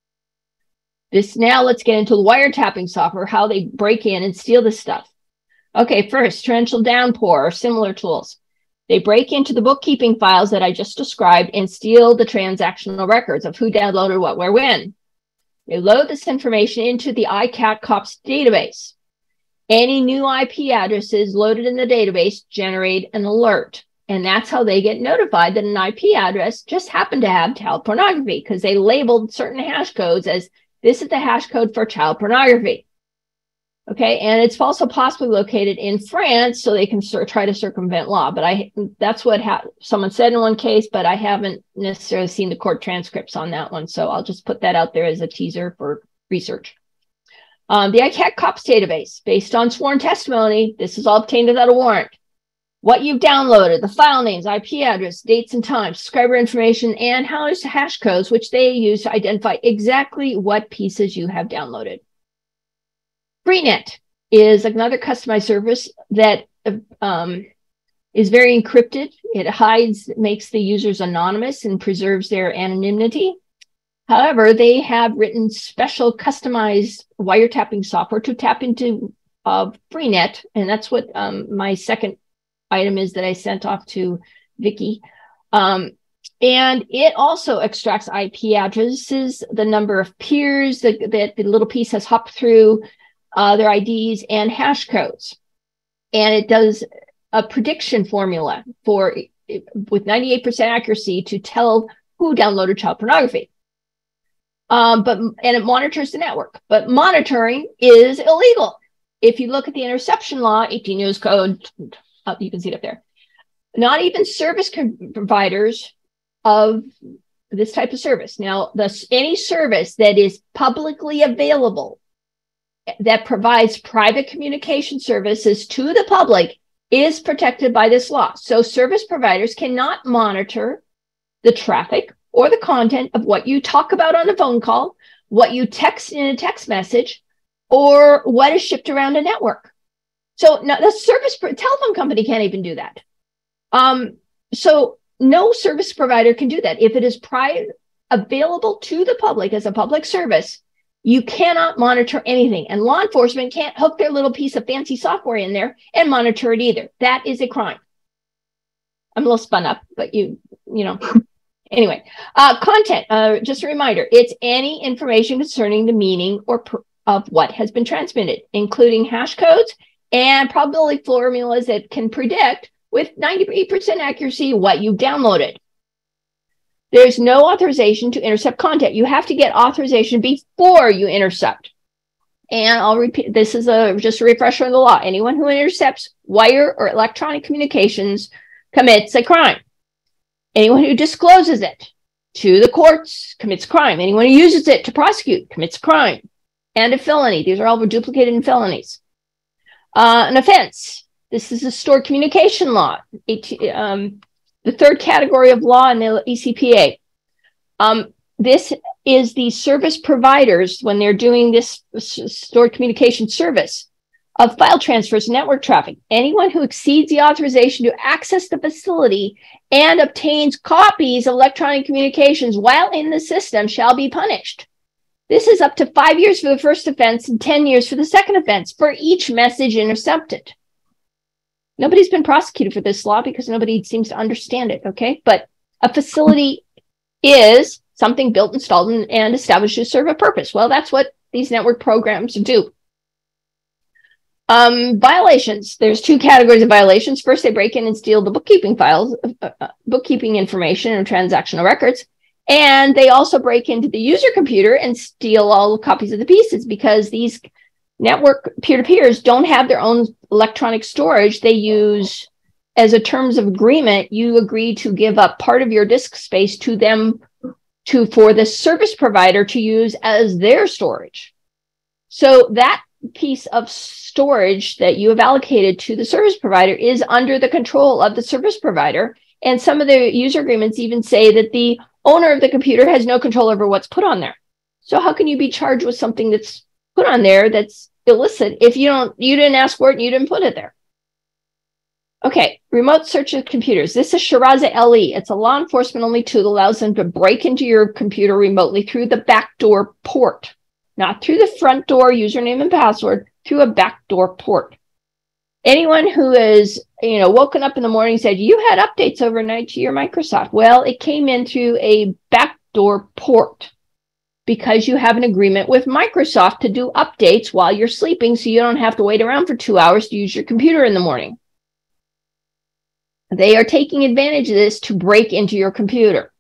Now let's get into the wiretapping software, how they break in and steal this stuff. Okay, first, torrential downpour or similar tools. They break into the bookkeeping files that I just described and steal the transactional records of who downloaded what, where, when. They load this information into the ICAT COPS database. Any new IP addresses loaded in the database generate an alert. And that's how they get notified that an IP address just happened to have child pornography, because they labeled certain hash codes as this is the hash code for child pornography. Okay, and it's also possibly located in France, so they can try to circumvent law. But that's what someone said in one case, but I haven't necessarily seen the court transcripts on that one. So I'll just put that out there as a teaser for research. The ICAT COPS database, based on sworn testimony, this is all obtained without a warrant. What you've downloaded, the file names, IP address, dates and times, subscriber information, and hash codes, which they use to identify exactly what pieces you have downloaded. Freenet is another customized service that is very encrypted. It makes the users anonymous and preserves their anonymity. However, they have written special customized wiretapping software to tap into Freenet, and that's what my second item is that I sent off to Vicki. And it also extracts IP addresses, the number of peers that the little piece has hopped through, their IDs, and hash codes. And it does a prediction formula with 98% accuracy to tell who downloaded child pornography. And it monitors the network, but monitoring is illegal. If you look at the interception law, 18 U.S. code, you can see it up there. Not even service providers of this type of service. Now, any service that is publicly available that provides private communication services to the public is protected by this law. So service providers cannot monitor the traffic or the content of what you talk about on a phone call, what you text in a text message, or what is shipped around a network. So now the telephone company can't even do that. So no service provider can do that. If it is available to the public as a public service, you cannot monitor anything. And law enforcement can't hook their little piece of fancy software in there and monitor it either. That is a crime. I'm a little spun up, but you know. Anyway, content, just a reminder, it's any information concerning the meaning of what has been transmitted, including hash codes and probability formulas that can predict with 98% accuracy what you downloaded. There's no authorization to intercept content. You have to get authorization before you intercept. And I'll repeat, this is just a refresher on the law. Anyone who intercepts wire or electronic communications commits a crime. Anyone who discloses it to the courts commits crime. Anyone who uses it to prosecute commits crime. And a felony. These are all duplicated in felonies. An offense. This is a stored communication law. The third category of law in the ECPA. This is the service providers, when they're doing this stored communication service, of file transfers and network traffic. Anyone who exceeds the authorization to access the facility and obtains copies of electronic communications while in the system shall be punished. This is up to 5 years for the first offense and 10 years for the second offense for each message intercepted. Nobody's been prosecuted for this law because nobody seems to understand it, okay? But a facility is something built, installed, and established to serve a purpose. Well, that's what these network programs do. Violations. There's two categories of violations. First, they break in and steal the bookkeeping files, bookkeeping information and transactional records. And they also break into the user computer and steal all the copies of the pieces, because these network peer-to-peers don't have their own electronic storage. They use, as a terms of agreement, you agree to give up part of your disk space to them for the service provider to use as their storage. So that piece of storage that you have allocated to the service provider is under the control of the service provider. And some of the user agreements even say that the owner of the computer has no control over what's put on there. So how can you be charged with something that's put on there that's illicit if you didn't ask for it and you didn't put it there? Okay, remote search of computers. This is Shiraza LE. It's a law enforcement only tool that allows them to break into your computer remotely through the backdoor port, not through the front door username and password, through a backdoor port. Anyone who is, woken up in the morning and said, you had updates overnight to your Microsoft. Well, it came in through a backdoor port because you have an agreement with Microsoft to do updates while you're sleeping, so you don't have to wait around for 2 hours to use your computer in the morning. They are taking advantage of this to break into your computer.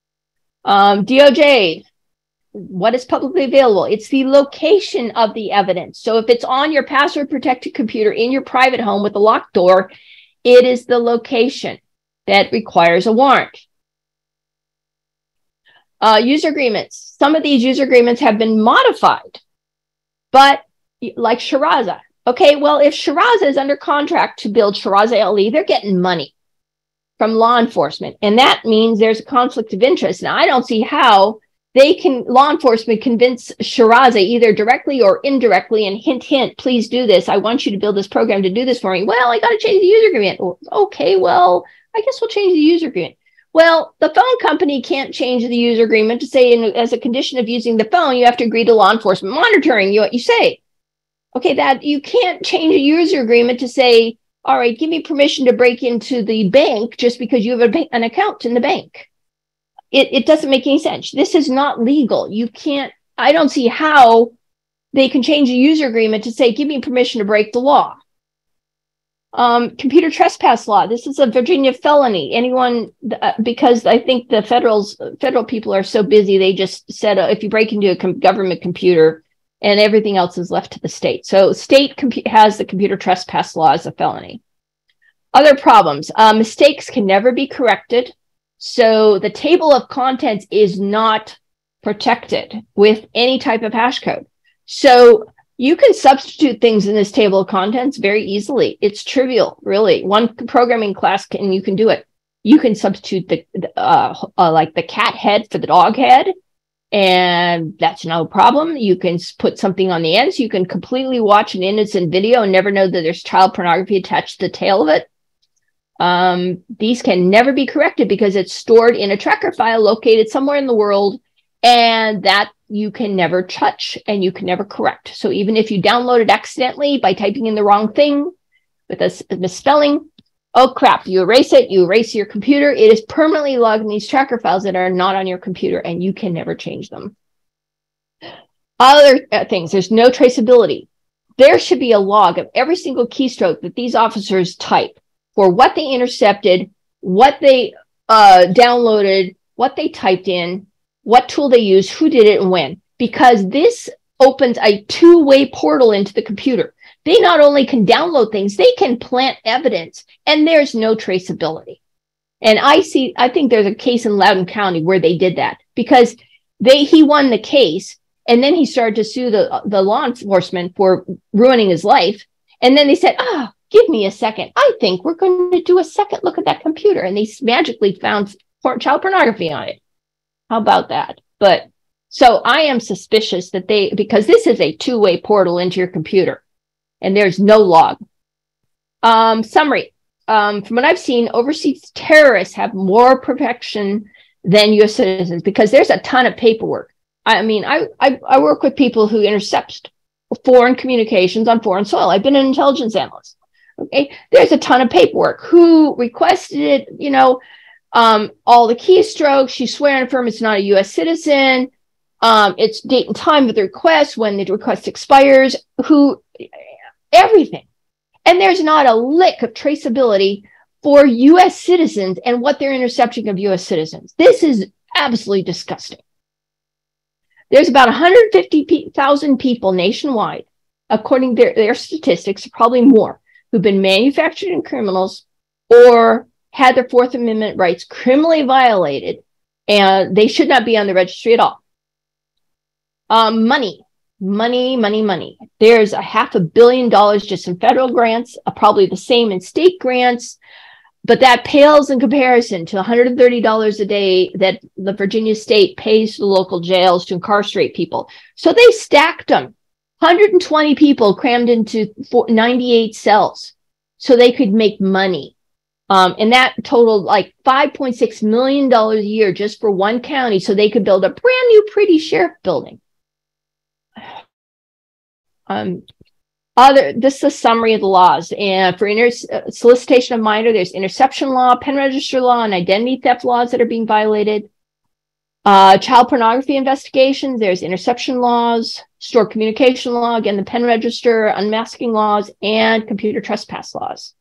DOJ, what is publicly available? It's the location of the evidence. So if it's on your password-protected computer in your private home with a locked door, it is the location that requires a warrant. User agreements. Some of these user agreements have been modified, but like Shiraza. Okay, well, if Shiraza is under contract to build Shiraza LE, they're getting money from law enforcement. And that means there's a conflict of interest. Now, I don't see how law enforcement convince Shiraza either directly or indirectly, and hint, hint, please do this. I want you to build this program to do this for me. Well, I got to change the user agreement. Okay, well, I guess we'll change the user agreement. Well, the phone company can't change the user agreement to say, as a condition of using the phone, you have to agree to law enforcement monitoring what you say. Okay, that you can't change a user agreement to say, all right, give me permission to break into the bank just because you have an account in the bank. It doesn't make any sense. This is not legal. You can't, I don't see how they can change a user agreement to say, give me permission to break the law. Computer trespass law. This is a Virginia felony. Anyone, because I think the federal people are so busy, they just said, if you break into a government computer, and everything else is left to the state. So state has the computer trespass law as a felony. Other problems, mistakes can never be corrected. So the table of contents is not protected with any type of hash code. So you can substitute things in this table of contents very easily. It's trivial, really. One programming class you can do it. You can substitute like the cat head for the dog head, and that's no problem. You can put something on the end, so you can completely watch an innocent video and never know that there's child pornography attached to the tail of it. These can never be corrected because it's stored in a tracker file located somewhere in the world, and that you can never touch and you can never correct. So even if you download it accidentally by typing in the wrong thing with a misspelling, oh crap, you erase it, you erase your computer. It is permanently logged in these tracker files that are not on your computer, and you can never change them. Other things, there's no traceability. There should be a log of every single keystroke that these officers type for what they intercepted, what they downloaded, what they typed in, what tool they used, who did it, and when. Because this opens a two-way portal into the computer. They not only can download things, they can plant evidence, and there's no traceability. And I think there's a case in Loudoun County where they did that, because he won the case, and then he started to sue the law enforcement for ruining his life. And then they said, give me a second. I think we're going to do a second look at that computer. And they magically found child pornography on it. How about that? But so I am suspicious that because this is a two-way portal into your computer. and there's no log. Summary. From what I've seen, overseas terrorists have more protection than U.S. citizens because there's a ton of paperwork. I mean, I work with people who intercept foreign communications on foreign soil. I've been an intelligence analyst. Okay, there's a ton of paperwork. Who requested it? You know, all the keystrokes. You swear and affirm it's not a U.S. citizen. It's date and time of the request, when the request expires, everything. And there's not a lick of traceability for U.S. citizens and what they're intercepting of U.S. citizens. This is absolutely disgusting. There's about 150,000 people nationwide, according to their statistics, probably more, who've been manufactured criminals or had their Fourth Amendment rights criminally violated, and they should not be on the registry at all. Money. There's $500 million just in federal grants, probably the same in state grants, but that pales in comparison to $130 a day that the Virginia state pays the local jails to incarcerate people. So they stacked them. 120 people crammed into 98 cells so they could make money. And that totaled like $5.6 million a year just for one county so they could build a brand new pretty sheriff building. This is a summary of the laws. And for solicitation of minor, there's interception law, pen register law, and identity theft laws that are being violated. Child pornography investigations, there's interception laws, stored communication law, again, the pen register, unmasking laws, and computer trespass laws.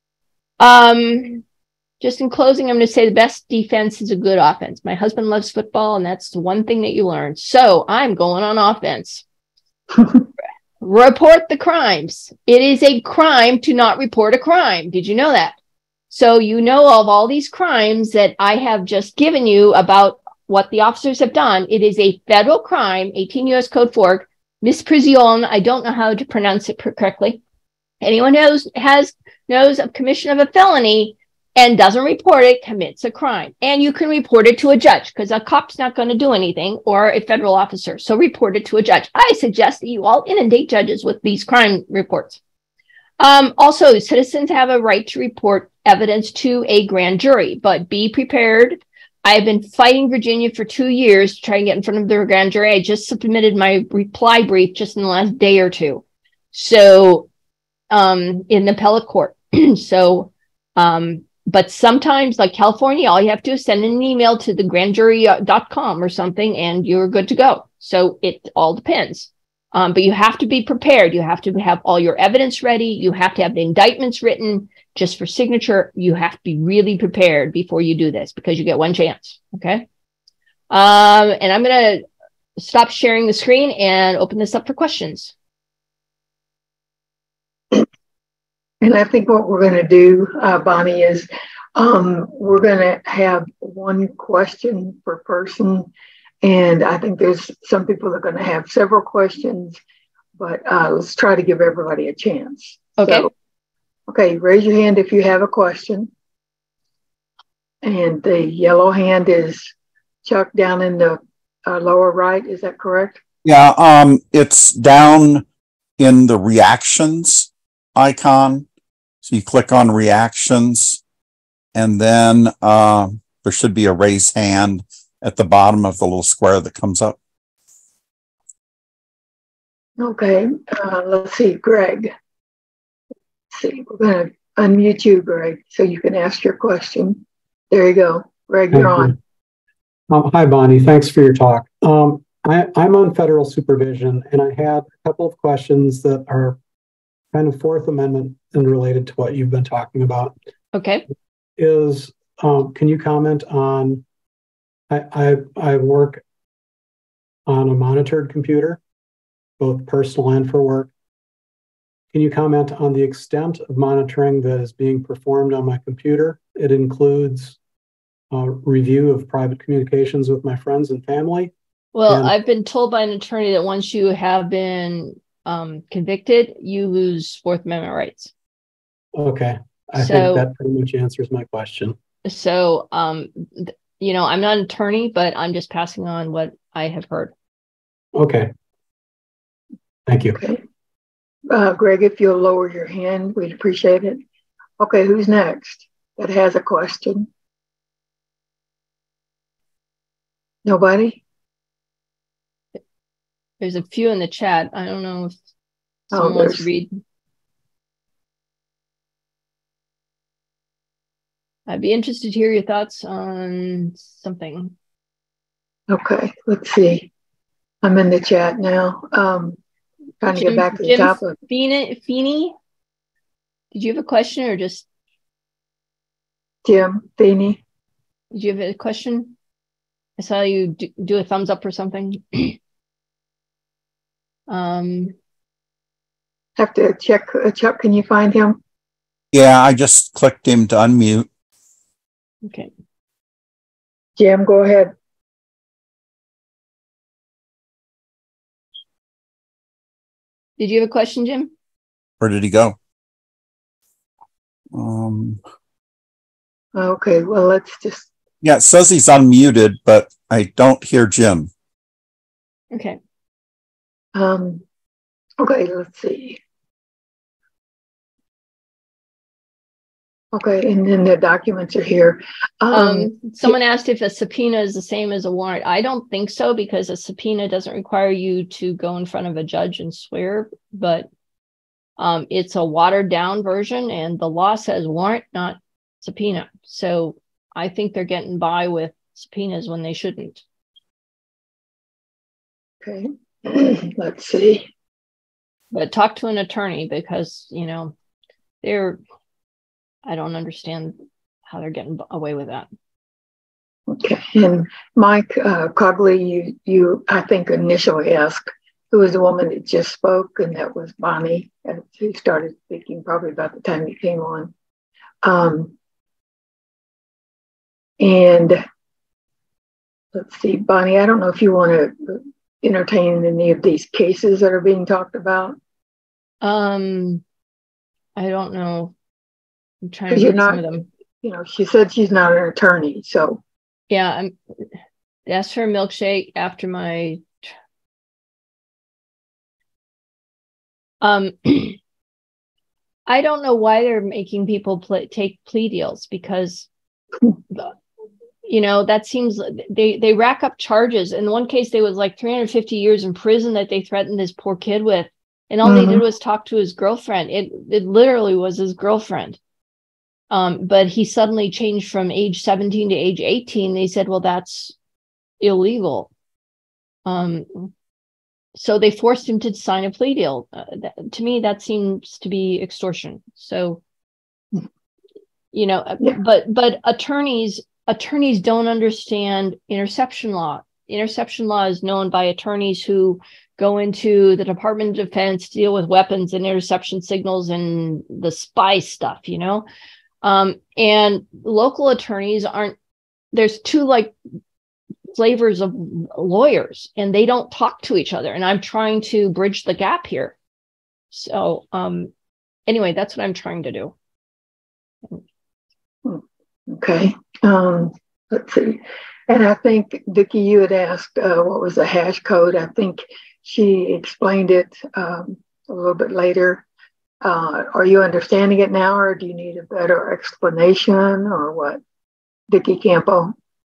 Just in closing, I'm going to say the best defense is a good offense. My husband loves football, and that's the one thing that you learn. So I'm going on offense. Report the crimes. It is a crime to not report a crime. Did you know that? So you know of all these crimes that I have just given you about what the officers have done. It is a federal crime, 18 U.S. Code 4, misprision. I don't know how to pronounce it correctly. Anyone knows of commission of a felony and doesn't report it commits a crime. And you can report it to a judge because a cop's not going to do anything, or a federal officer. So report it to a judge. I suggest that you all inundate judges with these crime reports. Also, citizens have a right to report evidence to a grand jury, but be prepared. I've been fighting Virginia for 2 years to try and get in front of the grand jury. I just submitted my reply brief just in the last day or two. So, in the appellate court. So, but sometimes, like California, all you have to do is send an email to the grandjury.com or something, and you're good to go. So it all depends. But you have to be prepared. You have to have all your evidence ready. You have to have the indictments written just for signature. You have to be really prepared before you do this because you get one chance. Okay. And I'm going to stop sharing the screen and open this up for questions. And I think what we're going to do, Bonnie, is we're going to have one question per person. And I think there's some people that are going to have several questions, but let's try to give everybody a chance. Okay. So, okay, raise your hand if you have a question. And the yellow hand is Chuck down in the lower right. Is that correct? Yeah, it's down in the reactions icon. So you click on reactions, and then there should be a raise hand at the bottom of the little square that comes up. Okay, let's see, Greg. Let's see, we're going to unmute you, Greg, so you can ask your question. There you go. Greg, you're on. Hi, Bonnie. Thanks for your talk. I'm on federal supervision, and I had a couple of questions that are kind of Fourth Amendment and related to what you've been talking about. Okay. Can you comment on, I work on a monitored computer, both personal and for work. Can you comment on the extent of monitoring that is being performed on my computer? It includes review of private communications with my friends and family. Well, I've been told by an attorney that once you have been convicted, you lose Fourth Amendment rights. Okay. I think that pretty much answers my question. So, you know, I'm not an attorney, but I'm just passing on what I have heard. Okay. Thank you. Okay. Greg, if you'll lower your hand, we'd appreciate it. Okay, who's next that has a question? Nobody? There's a few in the chat. I don't know if someone wants to read. I'd be interested to hear your thoughts on something. Okay, let's see. I'm in the chat now. Trying to get back to the top of Feeney, did you have a question or just Jim Feeney? Did you have a question? I saw you do a thumbs up or something. Have to check. Chuck, can you find him? Yeah, I just clicked him to unmute. Okay. Jim, go ahead. Did you have a question, Jim? Where did he go? Okay, well, let's just. Yeah, it says he's unmuted, but I don't hear Jim. Okay. Okay, let's see. Okay, and then the documents are here. Someone asked if a subpoena is the same as a warrant. I don't think so, because a subpoena doesn't require you to go in front of a judge and swear, but it's a watered down version, and the law says warrant, not subpoena. So I think they're getting by with subpoenas when they shouldn't. Okay, let's see. But talk to an attorney, because, you know, I don't understand how they're getting away with that. Okay, and Mike Cogley, you I think initially asked who was the woman that just spoke, and that was Bonnie, and she started speaking probably about the time you came on. And let's see, Bonnie, I don't know if you want to entertain any of these cases that are being talked about. I don't know. I'm trying to read some of them. You know, she said she's not an attorney, so. Yeah, they asked for a milkshake after my. I don't know why they're making people take plea deals, because, you know, that seems they rack up charges. In one case, they was like 350 years in prison that they threatened this poor kid with, and all they did was talk to his girlfriend. It literally was his girlfriend. But he suddenly changed from age 17 to age 18. They said, well, that's illegal. So they forced him to sign a plea deal. To me, that seems to be extortion. So, you know, but attorneys don't understand interception law. Interception law is known by attorneys who go into the Department of Defense, deal with weapons and interception signals and the spy stuff, you know. And local attorneys there's two like flavors of lawyers, and they don't talk to each other. And I'm trying to bridge the gap here. So anyway, that's what I'm trying to do. Okay. Let's see. And I think, Vicki, you had asked what was the hash code. I think she explained it a little bit later. Are you understanding it now, or do you need a better explanation, or what? Vicki Campo.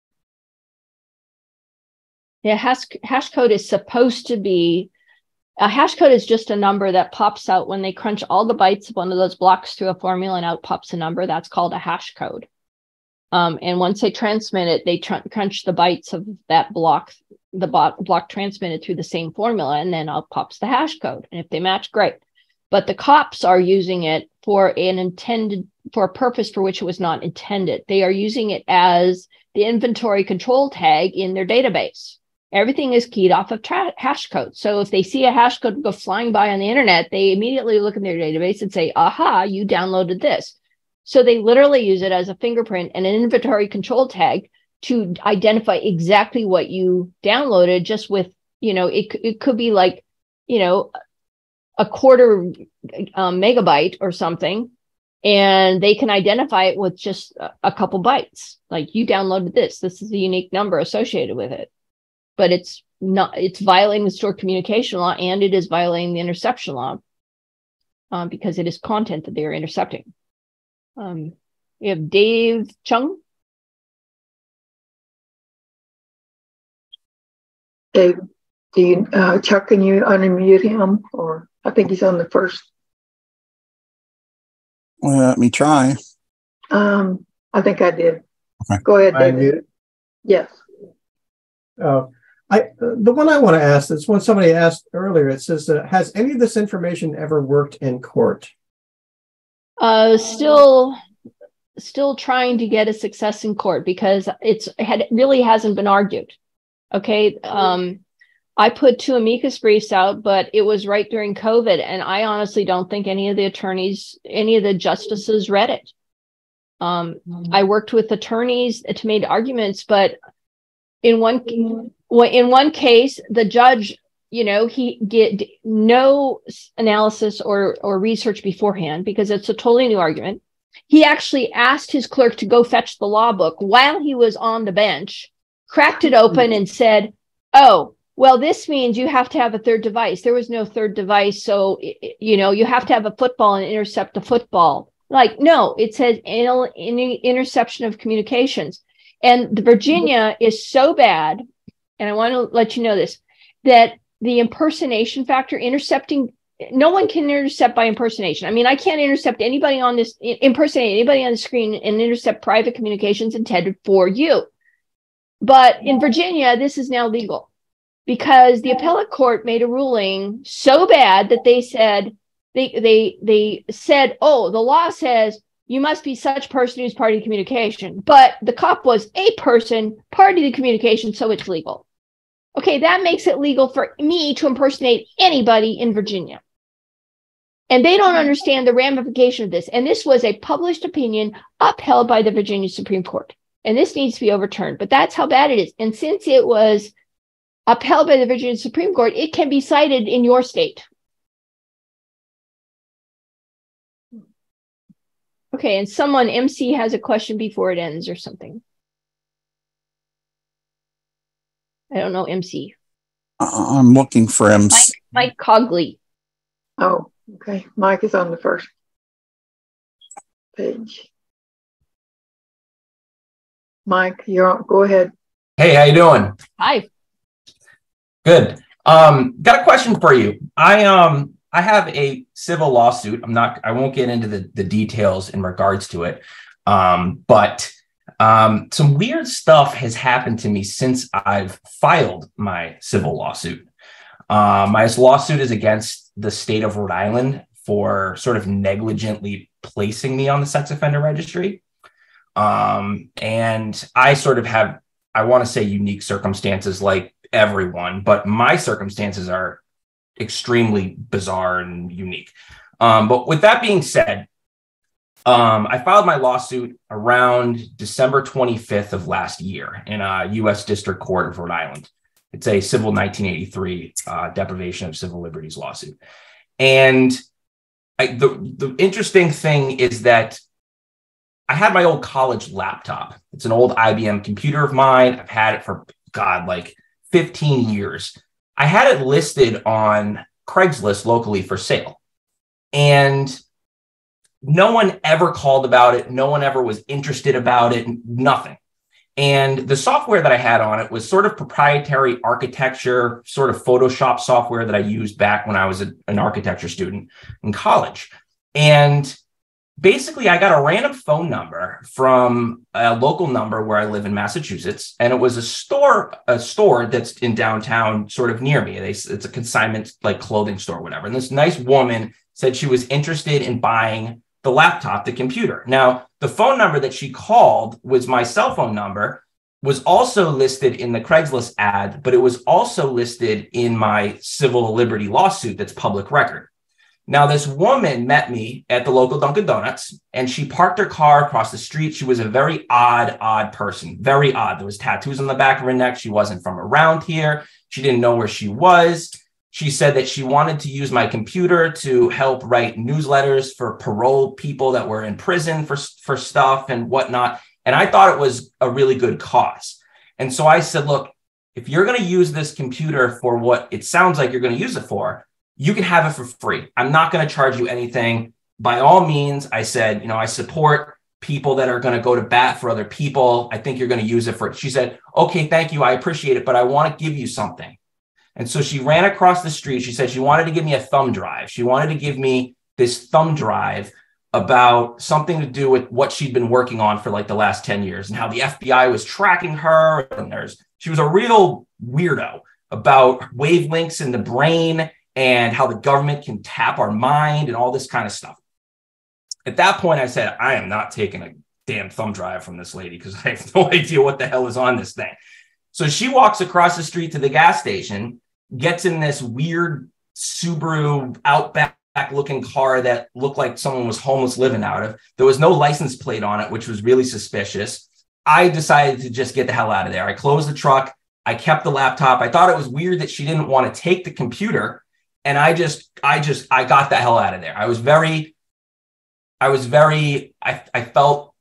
Yeah, hash code is supposed to be, a hash code is just a number that pops out when they crunch all the bytes of one of those blocks through a formula, and out pops a number. That's called a hash code. And once they transmit it, they crunch the bytes of that block, the block transmitted through the same formula, and then out pops the hash code. And if they match, great. But the cops are using it for a purpose for which it was not intended. They are using it as the inventory control tag in their database. Everything is keyed off of hash code. So if they see a hash code go flying by on the internet, they immediately look in their database and say, aha, you downloaded this. So they literally use it as a fingerprint and an inventory control tag to identify exactly what you downloaded, just with, you know, it could be like, you know, a quarter megabyte or something, and they can identify it with just a couple bytes. Like, you downloaded this is a unique number associated with it. But it's violating the stored communication law, and it is violating the interception law. because it is content that they are intercepting. We have Dave Chung. Dave, Chuck, can you unmute him? Or I think he's on the first. Well, let me try. I think I did. Okay. Go ahead, David. Yes. The one I want to ask is one somebody asked earlier. It says, has any of this information ever worked in court? Still trying to get a success in court because it really hasn't been argued. Okay. I put 2 amicus briefs out, but it was right during COVID. And I honestly don't think any of the attorneys, any of the justices read it. I worked with attorneys to make arguments, but in one case, the judge, he did no analysis or research beforehand because it's a totally new argument. He actually asked his clerk to go fetch the law book while he was on the bench, cracked it open and said, oh, well, this means you have to have a third device. There was no third device. So, you have to have a football and intercept the football. Like, no, it says interception of communications. And the Virginia is so bad, and I want to let you know this, that the impersonation factor, intercepting, no one can intercept by impersonation. I mean, I can't intercept anybody on this, impersonate anybody on the screen and intercept private communications intended for you. But in Virginia, this is now legal because the appellate court made a ruling so bad that they said, they said, oh, the law says you must be such person who's party to communication. But the cop was a person, party to communication, so it's legal. Okay, that makes it legal for me to impersonate anybody in Virginia. And they don't understand the ramification of this. And this was a published opinion upheld by the Virginia Supreme Court. And this needs to be overturned. But that's how bad it is. And since it was upheld by the Virginia Supreme Court, it can be cited in your state. Okay, and someone, MC, has a question before it ends or something. I don't know, MC. I'm looking for MC. Mike Cogley. Oh, okay. Mike is on the first page. Mike, you're on. Go ahead. Hey, how you doing? Hi. Good. Got a question for you. I have a civil lawsuit. I won't get into the details in regards to it. But some weird stuff has happened to me since I've filed my civil lawsuit. My lawsuit is against the state of Rhode Island for sort of negligently placing me on the sex offender registry. And I sort of have, I want to say, unique circumstances like everyone, but my circumstances are extremely bizarre and unique. But with that being said, I filed my lawsuit around December 25th of last year in a U.S. District Court of Rhode Island. It's a civil 1983 deprivation of civil liberties lawsuit. And the interesting thing is that I had my old college laptop. It's an old IBM computer of mine. I've had it for, like 15 years. I had it listed on Craigslist locally for sale. And no one ever called about it. No one ever was interested about it, nothing. And the software that I had on it was sort of proprietary architecture, sort of Photoshop software that I used back when I was an architecture student in college. And basically, I got a random phone number from a local number where I live in Massachusetts, and it was a store that's in downtown, sort of near me. It's a consignment, like clothing store, whatever. And this nice woman said she was interested in buying the laptop, the computer. Now, the phone number that she called was my cell phone number, was also listed in the Craigslist ad, but it was also listed in my civil liberty lawsuit that's public record. Now, this woman met me at the local Dunkin' Donuts, and she parked her car across the street. She was a very odd person, very odd. There was tattoos on the back of her neck. She wasn't from around here. She didn't know where she was. She said that she wanted to use my computer to help write newsletters for parole people that were in prison for stuff and whatnot. And I thought it was a really good cause. And so I said, look, if you're going to use this computer for what it sounds like you're going to use it for, you can have it for free. I'm not going to charge you anything. By all means, I said, I support people that are going to go to bat for other people. I think you're going to use it for it. She said, okay, thank you. I appreciate it, but I want to give you something. And so she ran across the street. She said she wanted to give me a thumb drive. She wanted to give me this thumb drive about something to do with what she'd been working on for like the last 10 years and how the FBI was tracking her. And she was a real weirdo about wavelengths in the brain and how the government can tap our mind and all this kind of stuff. At that point, I said, I am not taking a damn thumb drive from this lady because I have no idea what the hell is on this thing. So she walks across the street to the gas station, gets in this weird Subaru Outback looking car that looked like someone was homeless living out of. There was no license plate on it, which was really suspicious. I decided to just get the hell out of there. I closed the truck. I kept the laptop. I thought it was weird that she didn't want to take the computer. And I got the hell out of there. I felt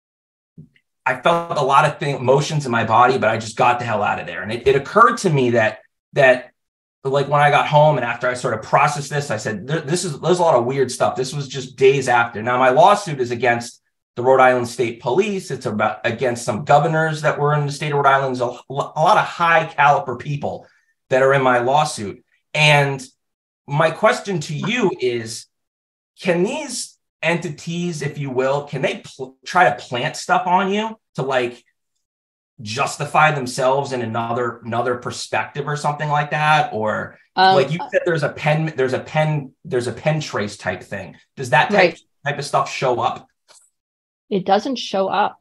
a lot of emotions in my body, but I just got the hell out of there. And it occurred to me that like when I got home and after I sort of processed this, I said, there's a lot of weird stuff. This was just days after. Now my lawsuit is against the Rhode Island State Police. It's against some governors that were in the state of Rhode Island. There's a lot of high caliber people that are in my lawsuit. And my question to you is, can these entities, if you will, can they try to plant stuff on you to like justify themselves in another perspective or something like that? Or like you said, there's a pen trace type thing. Does that type of stuff show up? It doesn't show up.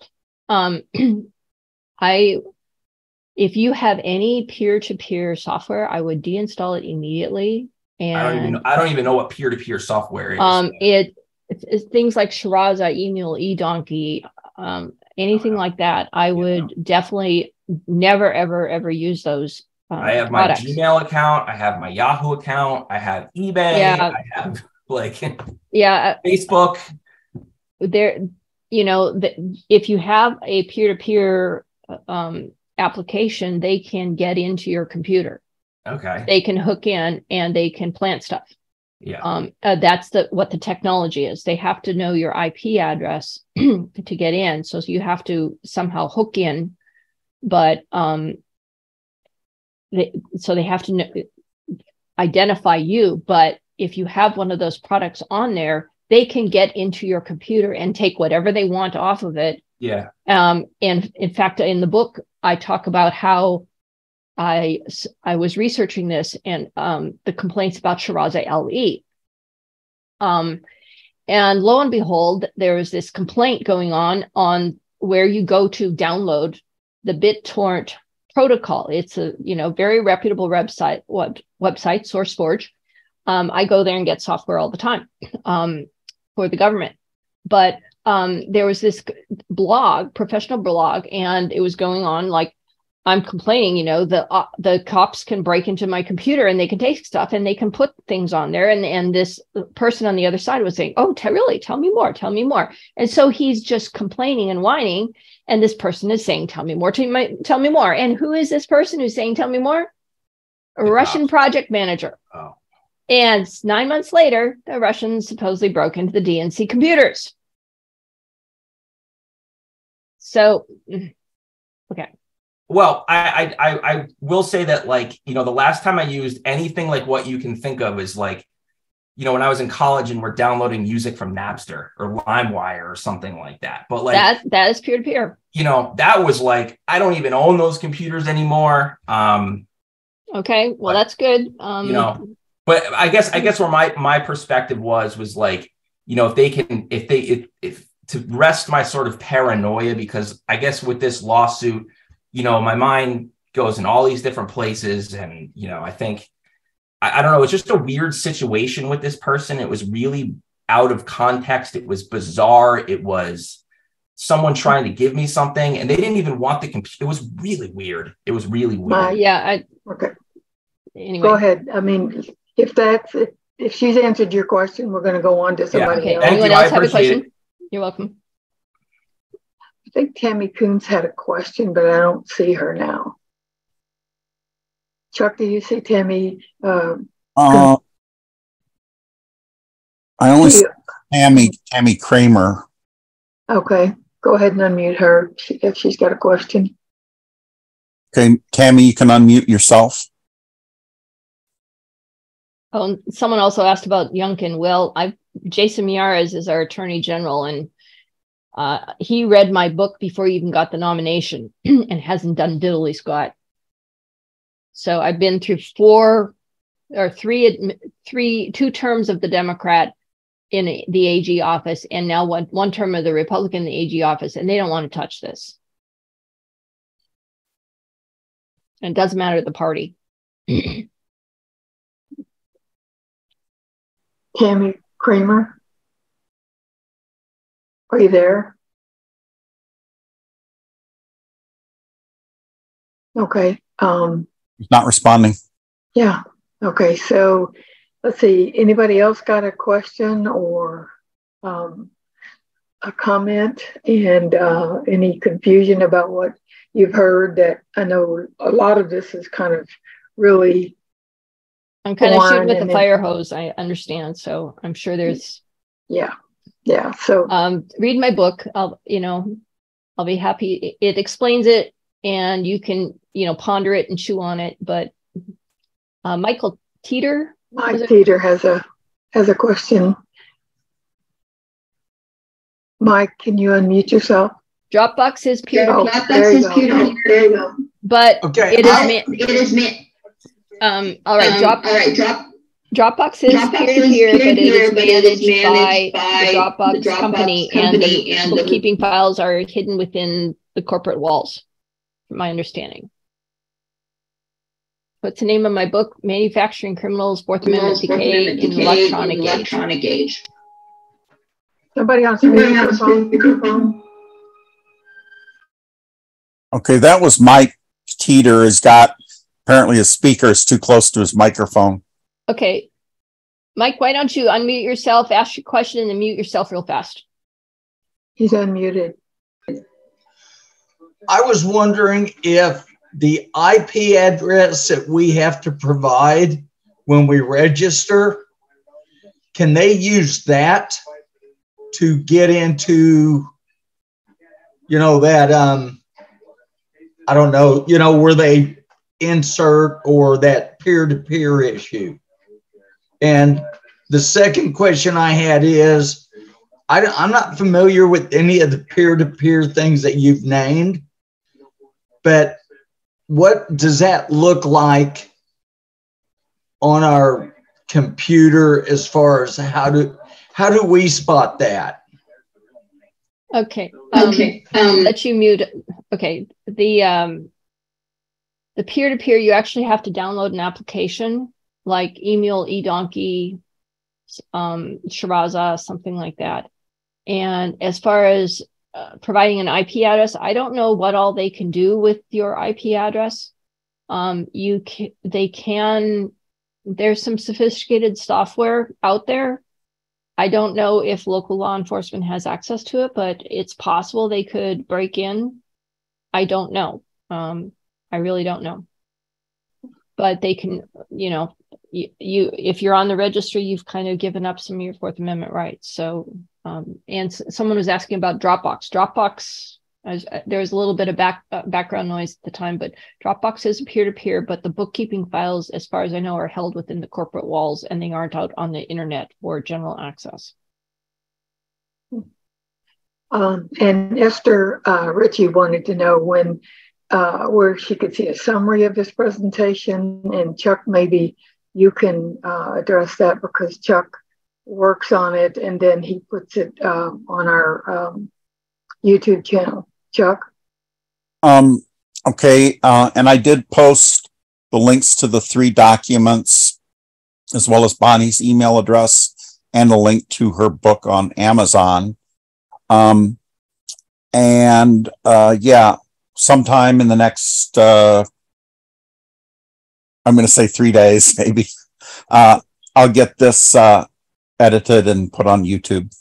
If you have any peer-to-peer software, I would deinstall it immediately. And I don't even know what peer-to-peer software is. It's things like Shiraza, Email, eDonkey, anything like that. I would definitely never, ever, ever use those. I have products. My Gmail account. I have my Yahoo account. I have eBay. Yeah. I have Facebook. There, if you have a peer-to-peer application, they can get into your computer. Okay. They can hook in and they can plant stuff. Yeah. That's what the technology is. They have to know your IP address to get in. So you have to somehow hook in, but they have to identify you. But if you have one of those products on there, they can get into your computer and take whatever they want off of it. Yeah. And in fact, in the book, I talk about how I was researching this and the complaints about Shiraza LE. And lo and behold, there was this complaint going on where you go to download the BitTorrent protocol. It's a very reputable website, SourceForge. I go there and get software all the time for the government. But there was this professional blog, and it was going on like, I'm complaining, the cops can break into my computer and they can take stuff and they can put things on there. And this person on the other side was saying, oh, really? Tell me more. Tell me more. And so he's just complaining and whining. And this person is saying, tell me more. Tell me more. And who is this person who's saying, tell me more? A Russian project manager. Oh. And 9 months later, the Russians supposedly broke into the DNC computers. So, okay. Well, I will say that, like, the last time I used anything like what you can think of is like, when I was in college and we're downloading music from Napster or LimeWire or something like that. But like that is peer-to-peer. That was like, I don't even own those computers anymore. Okay, well, that's good. But I guess where my perspective was like, if to rest my sort of paranoia, because I guess with this lawsuit, my mind goes in all these different places. And, I think, I don't know, it's just a weird situation with this person. It was really out of context. It was bizarre. It was someone trying to give me something and they didn't even want the computer. It was really weird. Okay. Anyway. Go ahead. I mean, if she's answered your question, we're going to go on to somebody else. Anyone else have a question? You're welcome. I think Tammy Coons had a question, but I don't see her now. Chuck, do you see Tammy? I only see Tammy Kramer. Okay, go ahead and unmute her if she's got a question. Okay, Tammy, you can unmute yourself. Oh, someone also asked about Youngkin. Well, Jason Miyares is our Attorney General, and he read my book before he even got the nomination and hasn't done diddly squat. So I've been through two terms of the Democrat in the AG office, and now one term of the Republican in the AG office, and they don't want to touch this. And it doesn't matter the party. Tammy Kramer, are you there? Okay. He's not responding. Yeah. Okay. So let's see. Anybody else got a question or a comment, and any confusion about what you've heard? That I know a lot of this is kind of really. I'm kind of shooting with the fire hose. I understand. So I'm sure there's. Yeah. Yeah. So read my book. I'll be happy. It explains it, and you can, ponder it and chew on it. But Michael Teeter. Mike Teeter has a question. Mike, can you unmute yourself? Dropbox is peer-to-peer. There you go. But okay, it is meant. All right. Dropbox is peer-to-peer, but it is managed by the Dropbox company, and the bookkeeping files are hidden within the corporate walls, from my understanding. What's the name of my book? Manufacturing Criminals, Fourth Amendment Decay in Electronic Age. Somebody on speakerphone. Okay, that was Mike Teeter. Has got apparently his speaker is too close to his microphone. Okay, Mike, why don't you unmute yourself, ask your question, and then mute yourself real fast. He's unmuted. I was wondering if the IP address that we have to provide when we register, can they use that to get into, that, I don't know, where they insert, or that peer-to-peer issue? And the second question I had is, I'm not familiar with any of the peer-to-peer things that you've named, but what does that look like on our computer as far as how do we spot that? Okay. Let you mute. Okay. The peer-to-peer, you actually have to download an application like Email, eDonkey, Shiraza, something like that. And as far as providing an IP address, I don't know what all they can do with your IP address. There's some sophisticated software out there. I don't know if local law enforcement has access to it, but it's possible they could break in. I don't know. I really don't know. But they can, if you're on the registry, you've kind of given up some of your Fourth Amendment rights. So, and someone was asking about Dropbox. Dropbox, there was a little bit of background noise at the time, but Dropbox is peer-to-peer, but the bookkeeping files, as far as I know, are held within the corporate walls, and they aren't out on the internet for general access. And Esther Ritchie wanted to know when, where she could see a summary of this presentation, and Chuck, maybe you can address that, because Chuck works on it and then he puts it on our YouTube channel. Chuck? Okay, and I did post the links to the 3 documents, as well as Bonnie's email address and a link to her book on Amazon. Sometime in the next, I'm going to say 3 days, maybe, I'll get this edited and put on YouTube.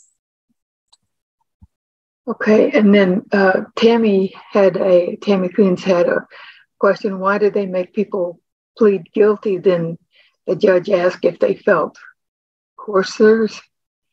Okay, and then Tammy Coons had a question. Why did they make people plead guilty? Then the judge asked if they felt coerced.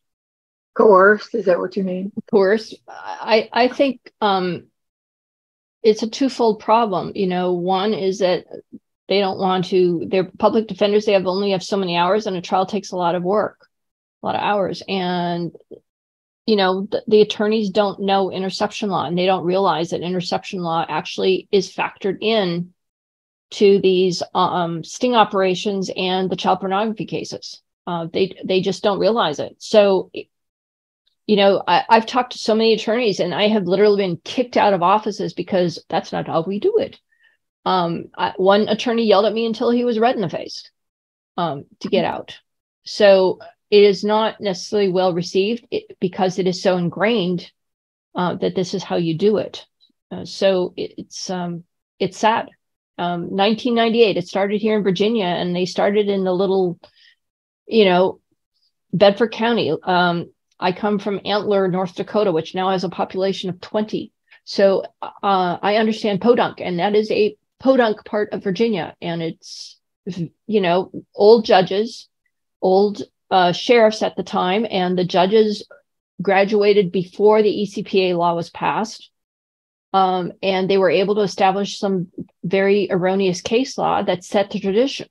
Coerced, is that what you mean? Coerced. I think it's a twofold problem. You know, one is that they don't want to, they're public defenders, they only have so many hours, and a trial takes a lot of work, a lot of hours. And, you know, the attorneys don't know interception law, and they don't realize that interception law actually is factored in to these sting operations and the child pornography cases. They just don't realize it. So, you know, I've talked to so many attorneys, and I have literally been kicked out of offices because that's not how we do it. One attorney yelled at me until he was red in the face to get out. So it is not necessarily well received because it is so ingrained that this is how you do it. So it's sad. 1998, it started here in Virginia, and they started in the little, you know, Bedford County. I come from Antler, North Dakota, which now has a population of 20. So I understand podunk, and that is a podunk part of Virginia. And it's, you know, old judges, old sheriffs at the time, and the judges graduated before the ECPA law was passed. And they were able to establish some very erroneous case law that set the tradition.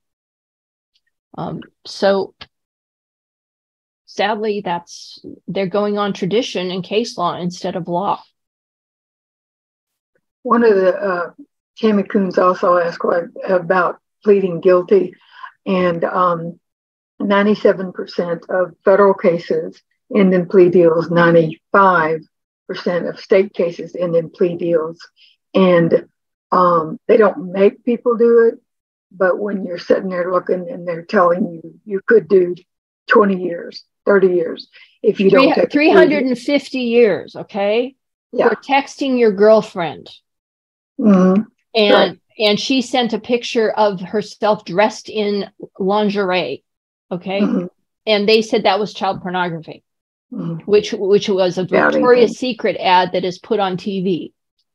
So sadly, they're going on tradition and case law instead of law. One of the Tammy Coons also asked about pleading guilty, and 97% of federal cases end in plea deals, 95% of state cases end in plea deals, and they don't make people do it. But when you're sitting there looking and they're telling you could do 20 years, 30 years if you don't take 350 years, okay? Yeah. For texting your girlfriend. Mm-hmm. And she sent a picture of herself dressed in lingerie, okay? Mm-hmm. And they said that was child pornography, mm-hmm. which was a Victoria's Secret ad that is put on TV.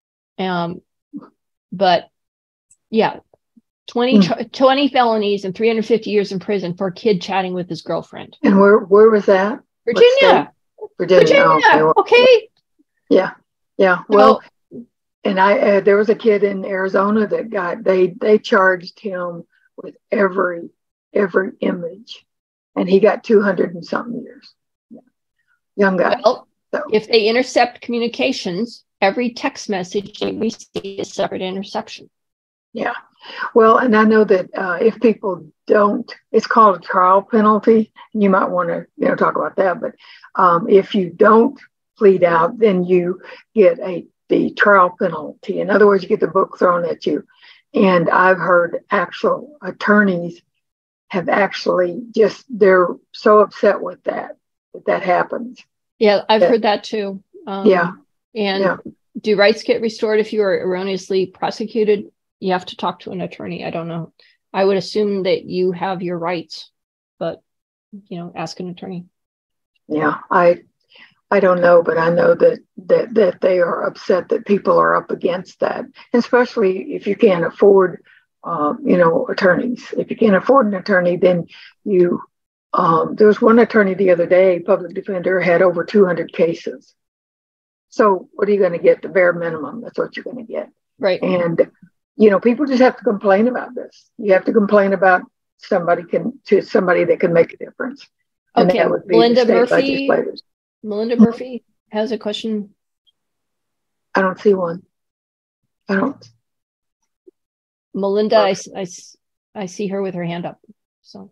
But yeah, 20 felonies and 350 years in prison for a kid chatting with his girlfriend. And where was that? Virginia. Virginia. Okay. Yeah. Well, and there was a kid in Arizona that they charged him with every image, and he got 200 and something years. Yeah. Young guy. Well, if they intercept communications, every text message they receive is separate interception. Yeah. Well, and I know that if people don't, it's called a trial penalty. You might want to, talk about that. But if you don't plead out, then you get the trial penalty. In other words, you get the book thrown at you. And I've heard actual attorneys have actually they're so upset with that happens. Yeah, I've heard that too. And do rights get restored if you are erroneously prosecuted? You have to talk to an attorney. I don't know. I would assume that you have your rights, but ask an attorney. Yeah, I don't know, but I know that they are upset that people are up against that, especially if you can't afford, attorneys. If you can't afford an attorney, then there was one attorney the other day, public defender, had over 200 cases. So what are you going to get? The bare minimum. That's what you're going to get. Right. And people just have to complain about this. You have to complain about somebody that can make a difference. And okay, that would be Melinda the state Murphy. legislators. Melinda Murphy has a question. I don't see one. I don't. Melinda, I see her with her hand up. So.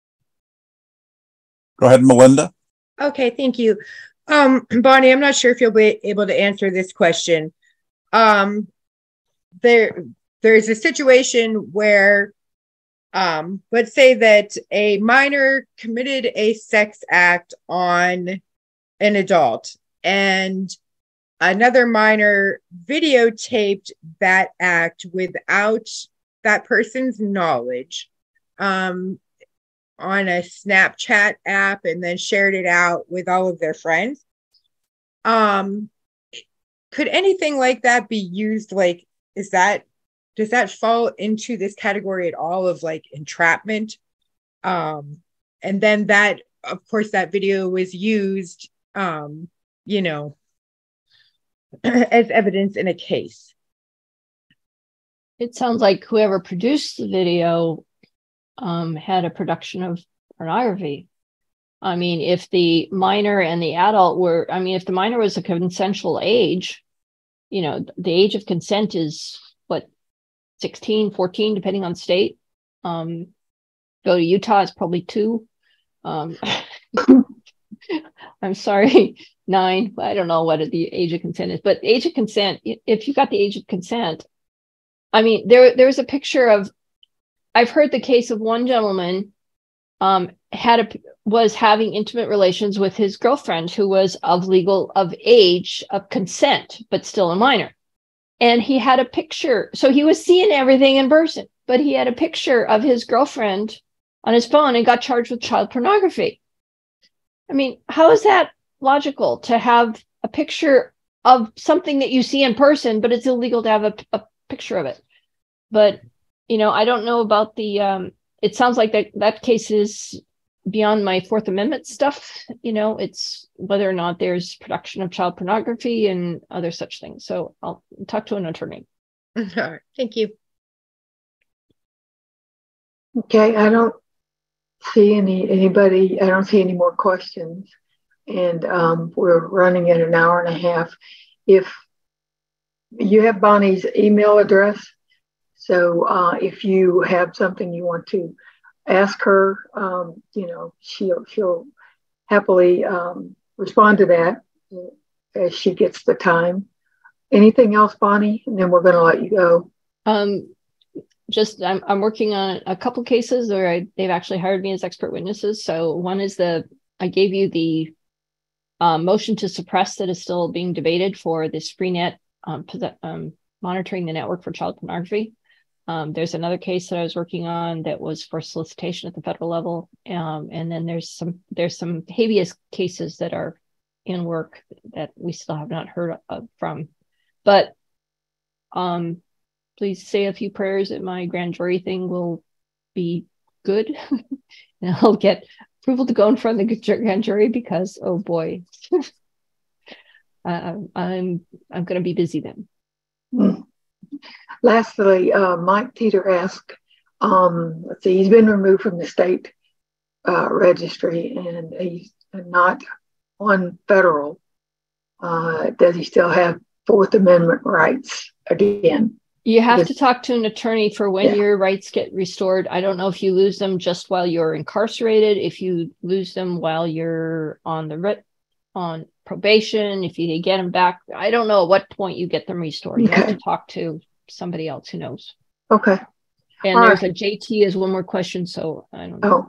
Go ahead, Melinda. Okay, thank you. Bonnie, I'm not sure if you'll be able to answer this question. There's a situation where, let's say that a minor committed a sex act on an adult, and another minor videotaped that act without that person's knowledge on a Snapchat app, and then shared it out with all of their friends. Could anything like that be used? Like, does that fall into this category at all of like entrapment? And then that, of course, that video was used you know, as evidence in a case. It sounds like whoever produced the video had a production of pornography. I mean, if the minor and the adult were, I mean, if the minor was a consensual age, you know, the age of consent is what, 16, 14, depending on state. Go to Utah, it's probably 2. I'm sorry, 9. I don't know what the age of consent is, but age of consent, if you got the age of consent, I mean, there's a picture of, I've heard the case of one gentleman was having intimate relations with his girlfriend who was of age of consent, but still a minor. And he had a picture. So he was seeing everything in person, but he had a picture of his girlfriend on his phone and got charged with child pornography. I mean, how is that logical to have a picture of something that you see in person, but it's illegal to have a picture of it? But, you know, I don't know about the, it sounds like that case is beyond my Fourth Amendment stuff. You know, it's whether or not there's production of child pornography and other such things. So I'll talk to an attorney. All right. Thank you. Okay, I don't see anybody. I don't see any more questions, and we're running at an hour and a half. If you have Bonnie's email address, so if you have something you want to ask her, you know, she'll happily respond to that as she gets the time. Anything else, Bonnie? And then we're going to let you go. I'm working on a couple cases where they've actually hired me as expert witnesses. So one is I gave you the motion to suppress that is still being debated for this Freenet monitoring the network for child pornography. There's another case that I was working on that was for solicitation at the federal level. And then there's some habeas cases that are in work that we still have not heard from. But please say a few prayers that my grand jury thing will be good. And I'll get approval to go in front of the grand jury because, oh boy, I'm going to be busy then. Lastly, Mike Teeter asked, let's see, he's been removed from the state registry and he's not on federal. Does he still have Fourth Amendment rights again? You have to talk to an attorney for when your rights get restored. I don't know if you lose them just while you're incarcerated, if you lose them while you're on probation, if you get them back. I don't know at what point you get them restored. You have to talk to somebody else who knows. Okay. And there's a JT as one more question, so I don't know.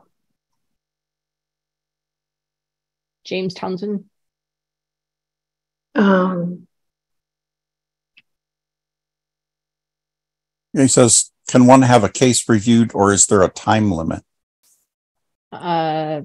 James Townsend. He says, can one have a case reviewed or is there a time limit? A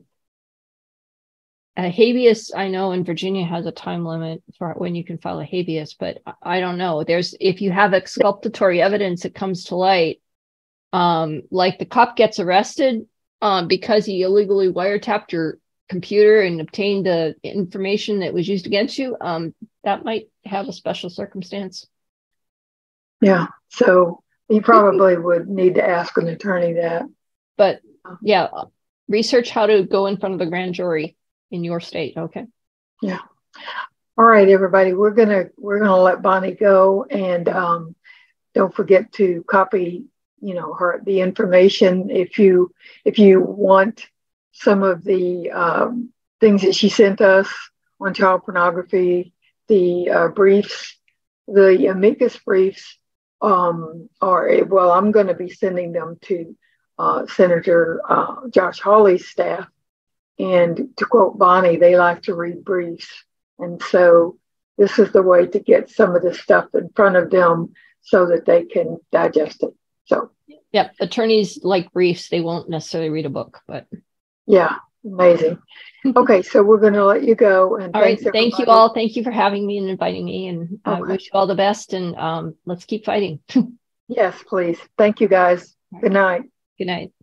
habeas, I know in Virginia has a time limit for when you can file a habeas, but I don't know. If you have exculpatory evidence that comes to light, like the cop gets arrested because he illegally wiretapped your computer and obtained the information that was used against you, that might have a special circumstance. Yeah, so you probably would need to ask an attorney that. But yeah, research how to go in front of the grand jury in your state. Okay. Yeah. All right, everybody. We're gonna let Bonnie go, and don't forget to copy, the information if you want some of the things that she sent us on child pornography, the briefs, the amicus briefs. I'm going to be sending them to Senator Josh Hawley's staff. And to quote Bonnie, they like to read briefs. And so this is the way to get some of this stuff in front of them so that they can digest it. So, yeah, attorneys like briefs. They won't necessarily read a book, but. Yeah, amazing. Okay, so we're going to let you go. And all right, thank you all. Thank you for having me and inviting me, and I wish you all the best. And let's keep fighting. Yes, please. Thank you, guys. Good night. Good night.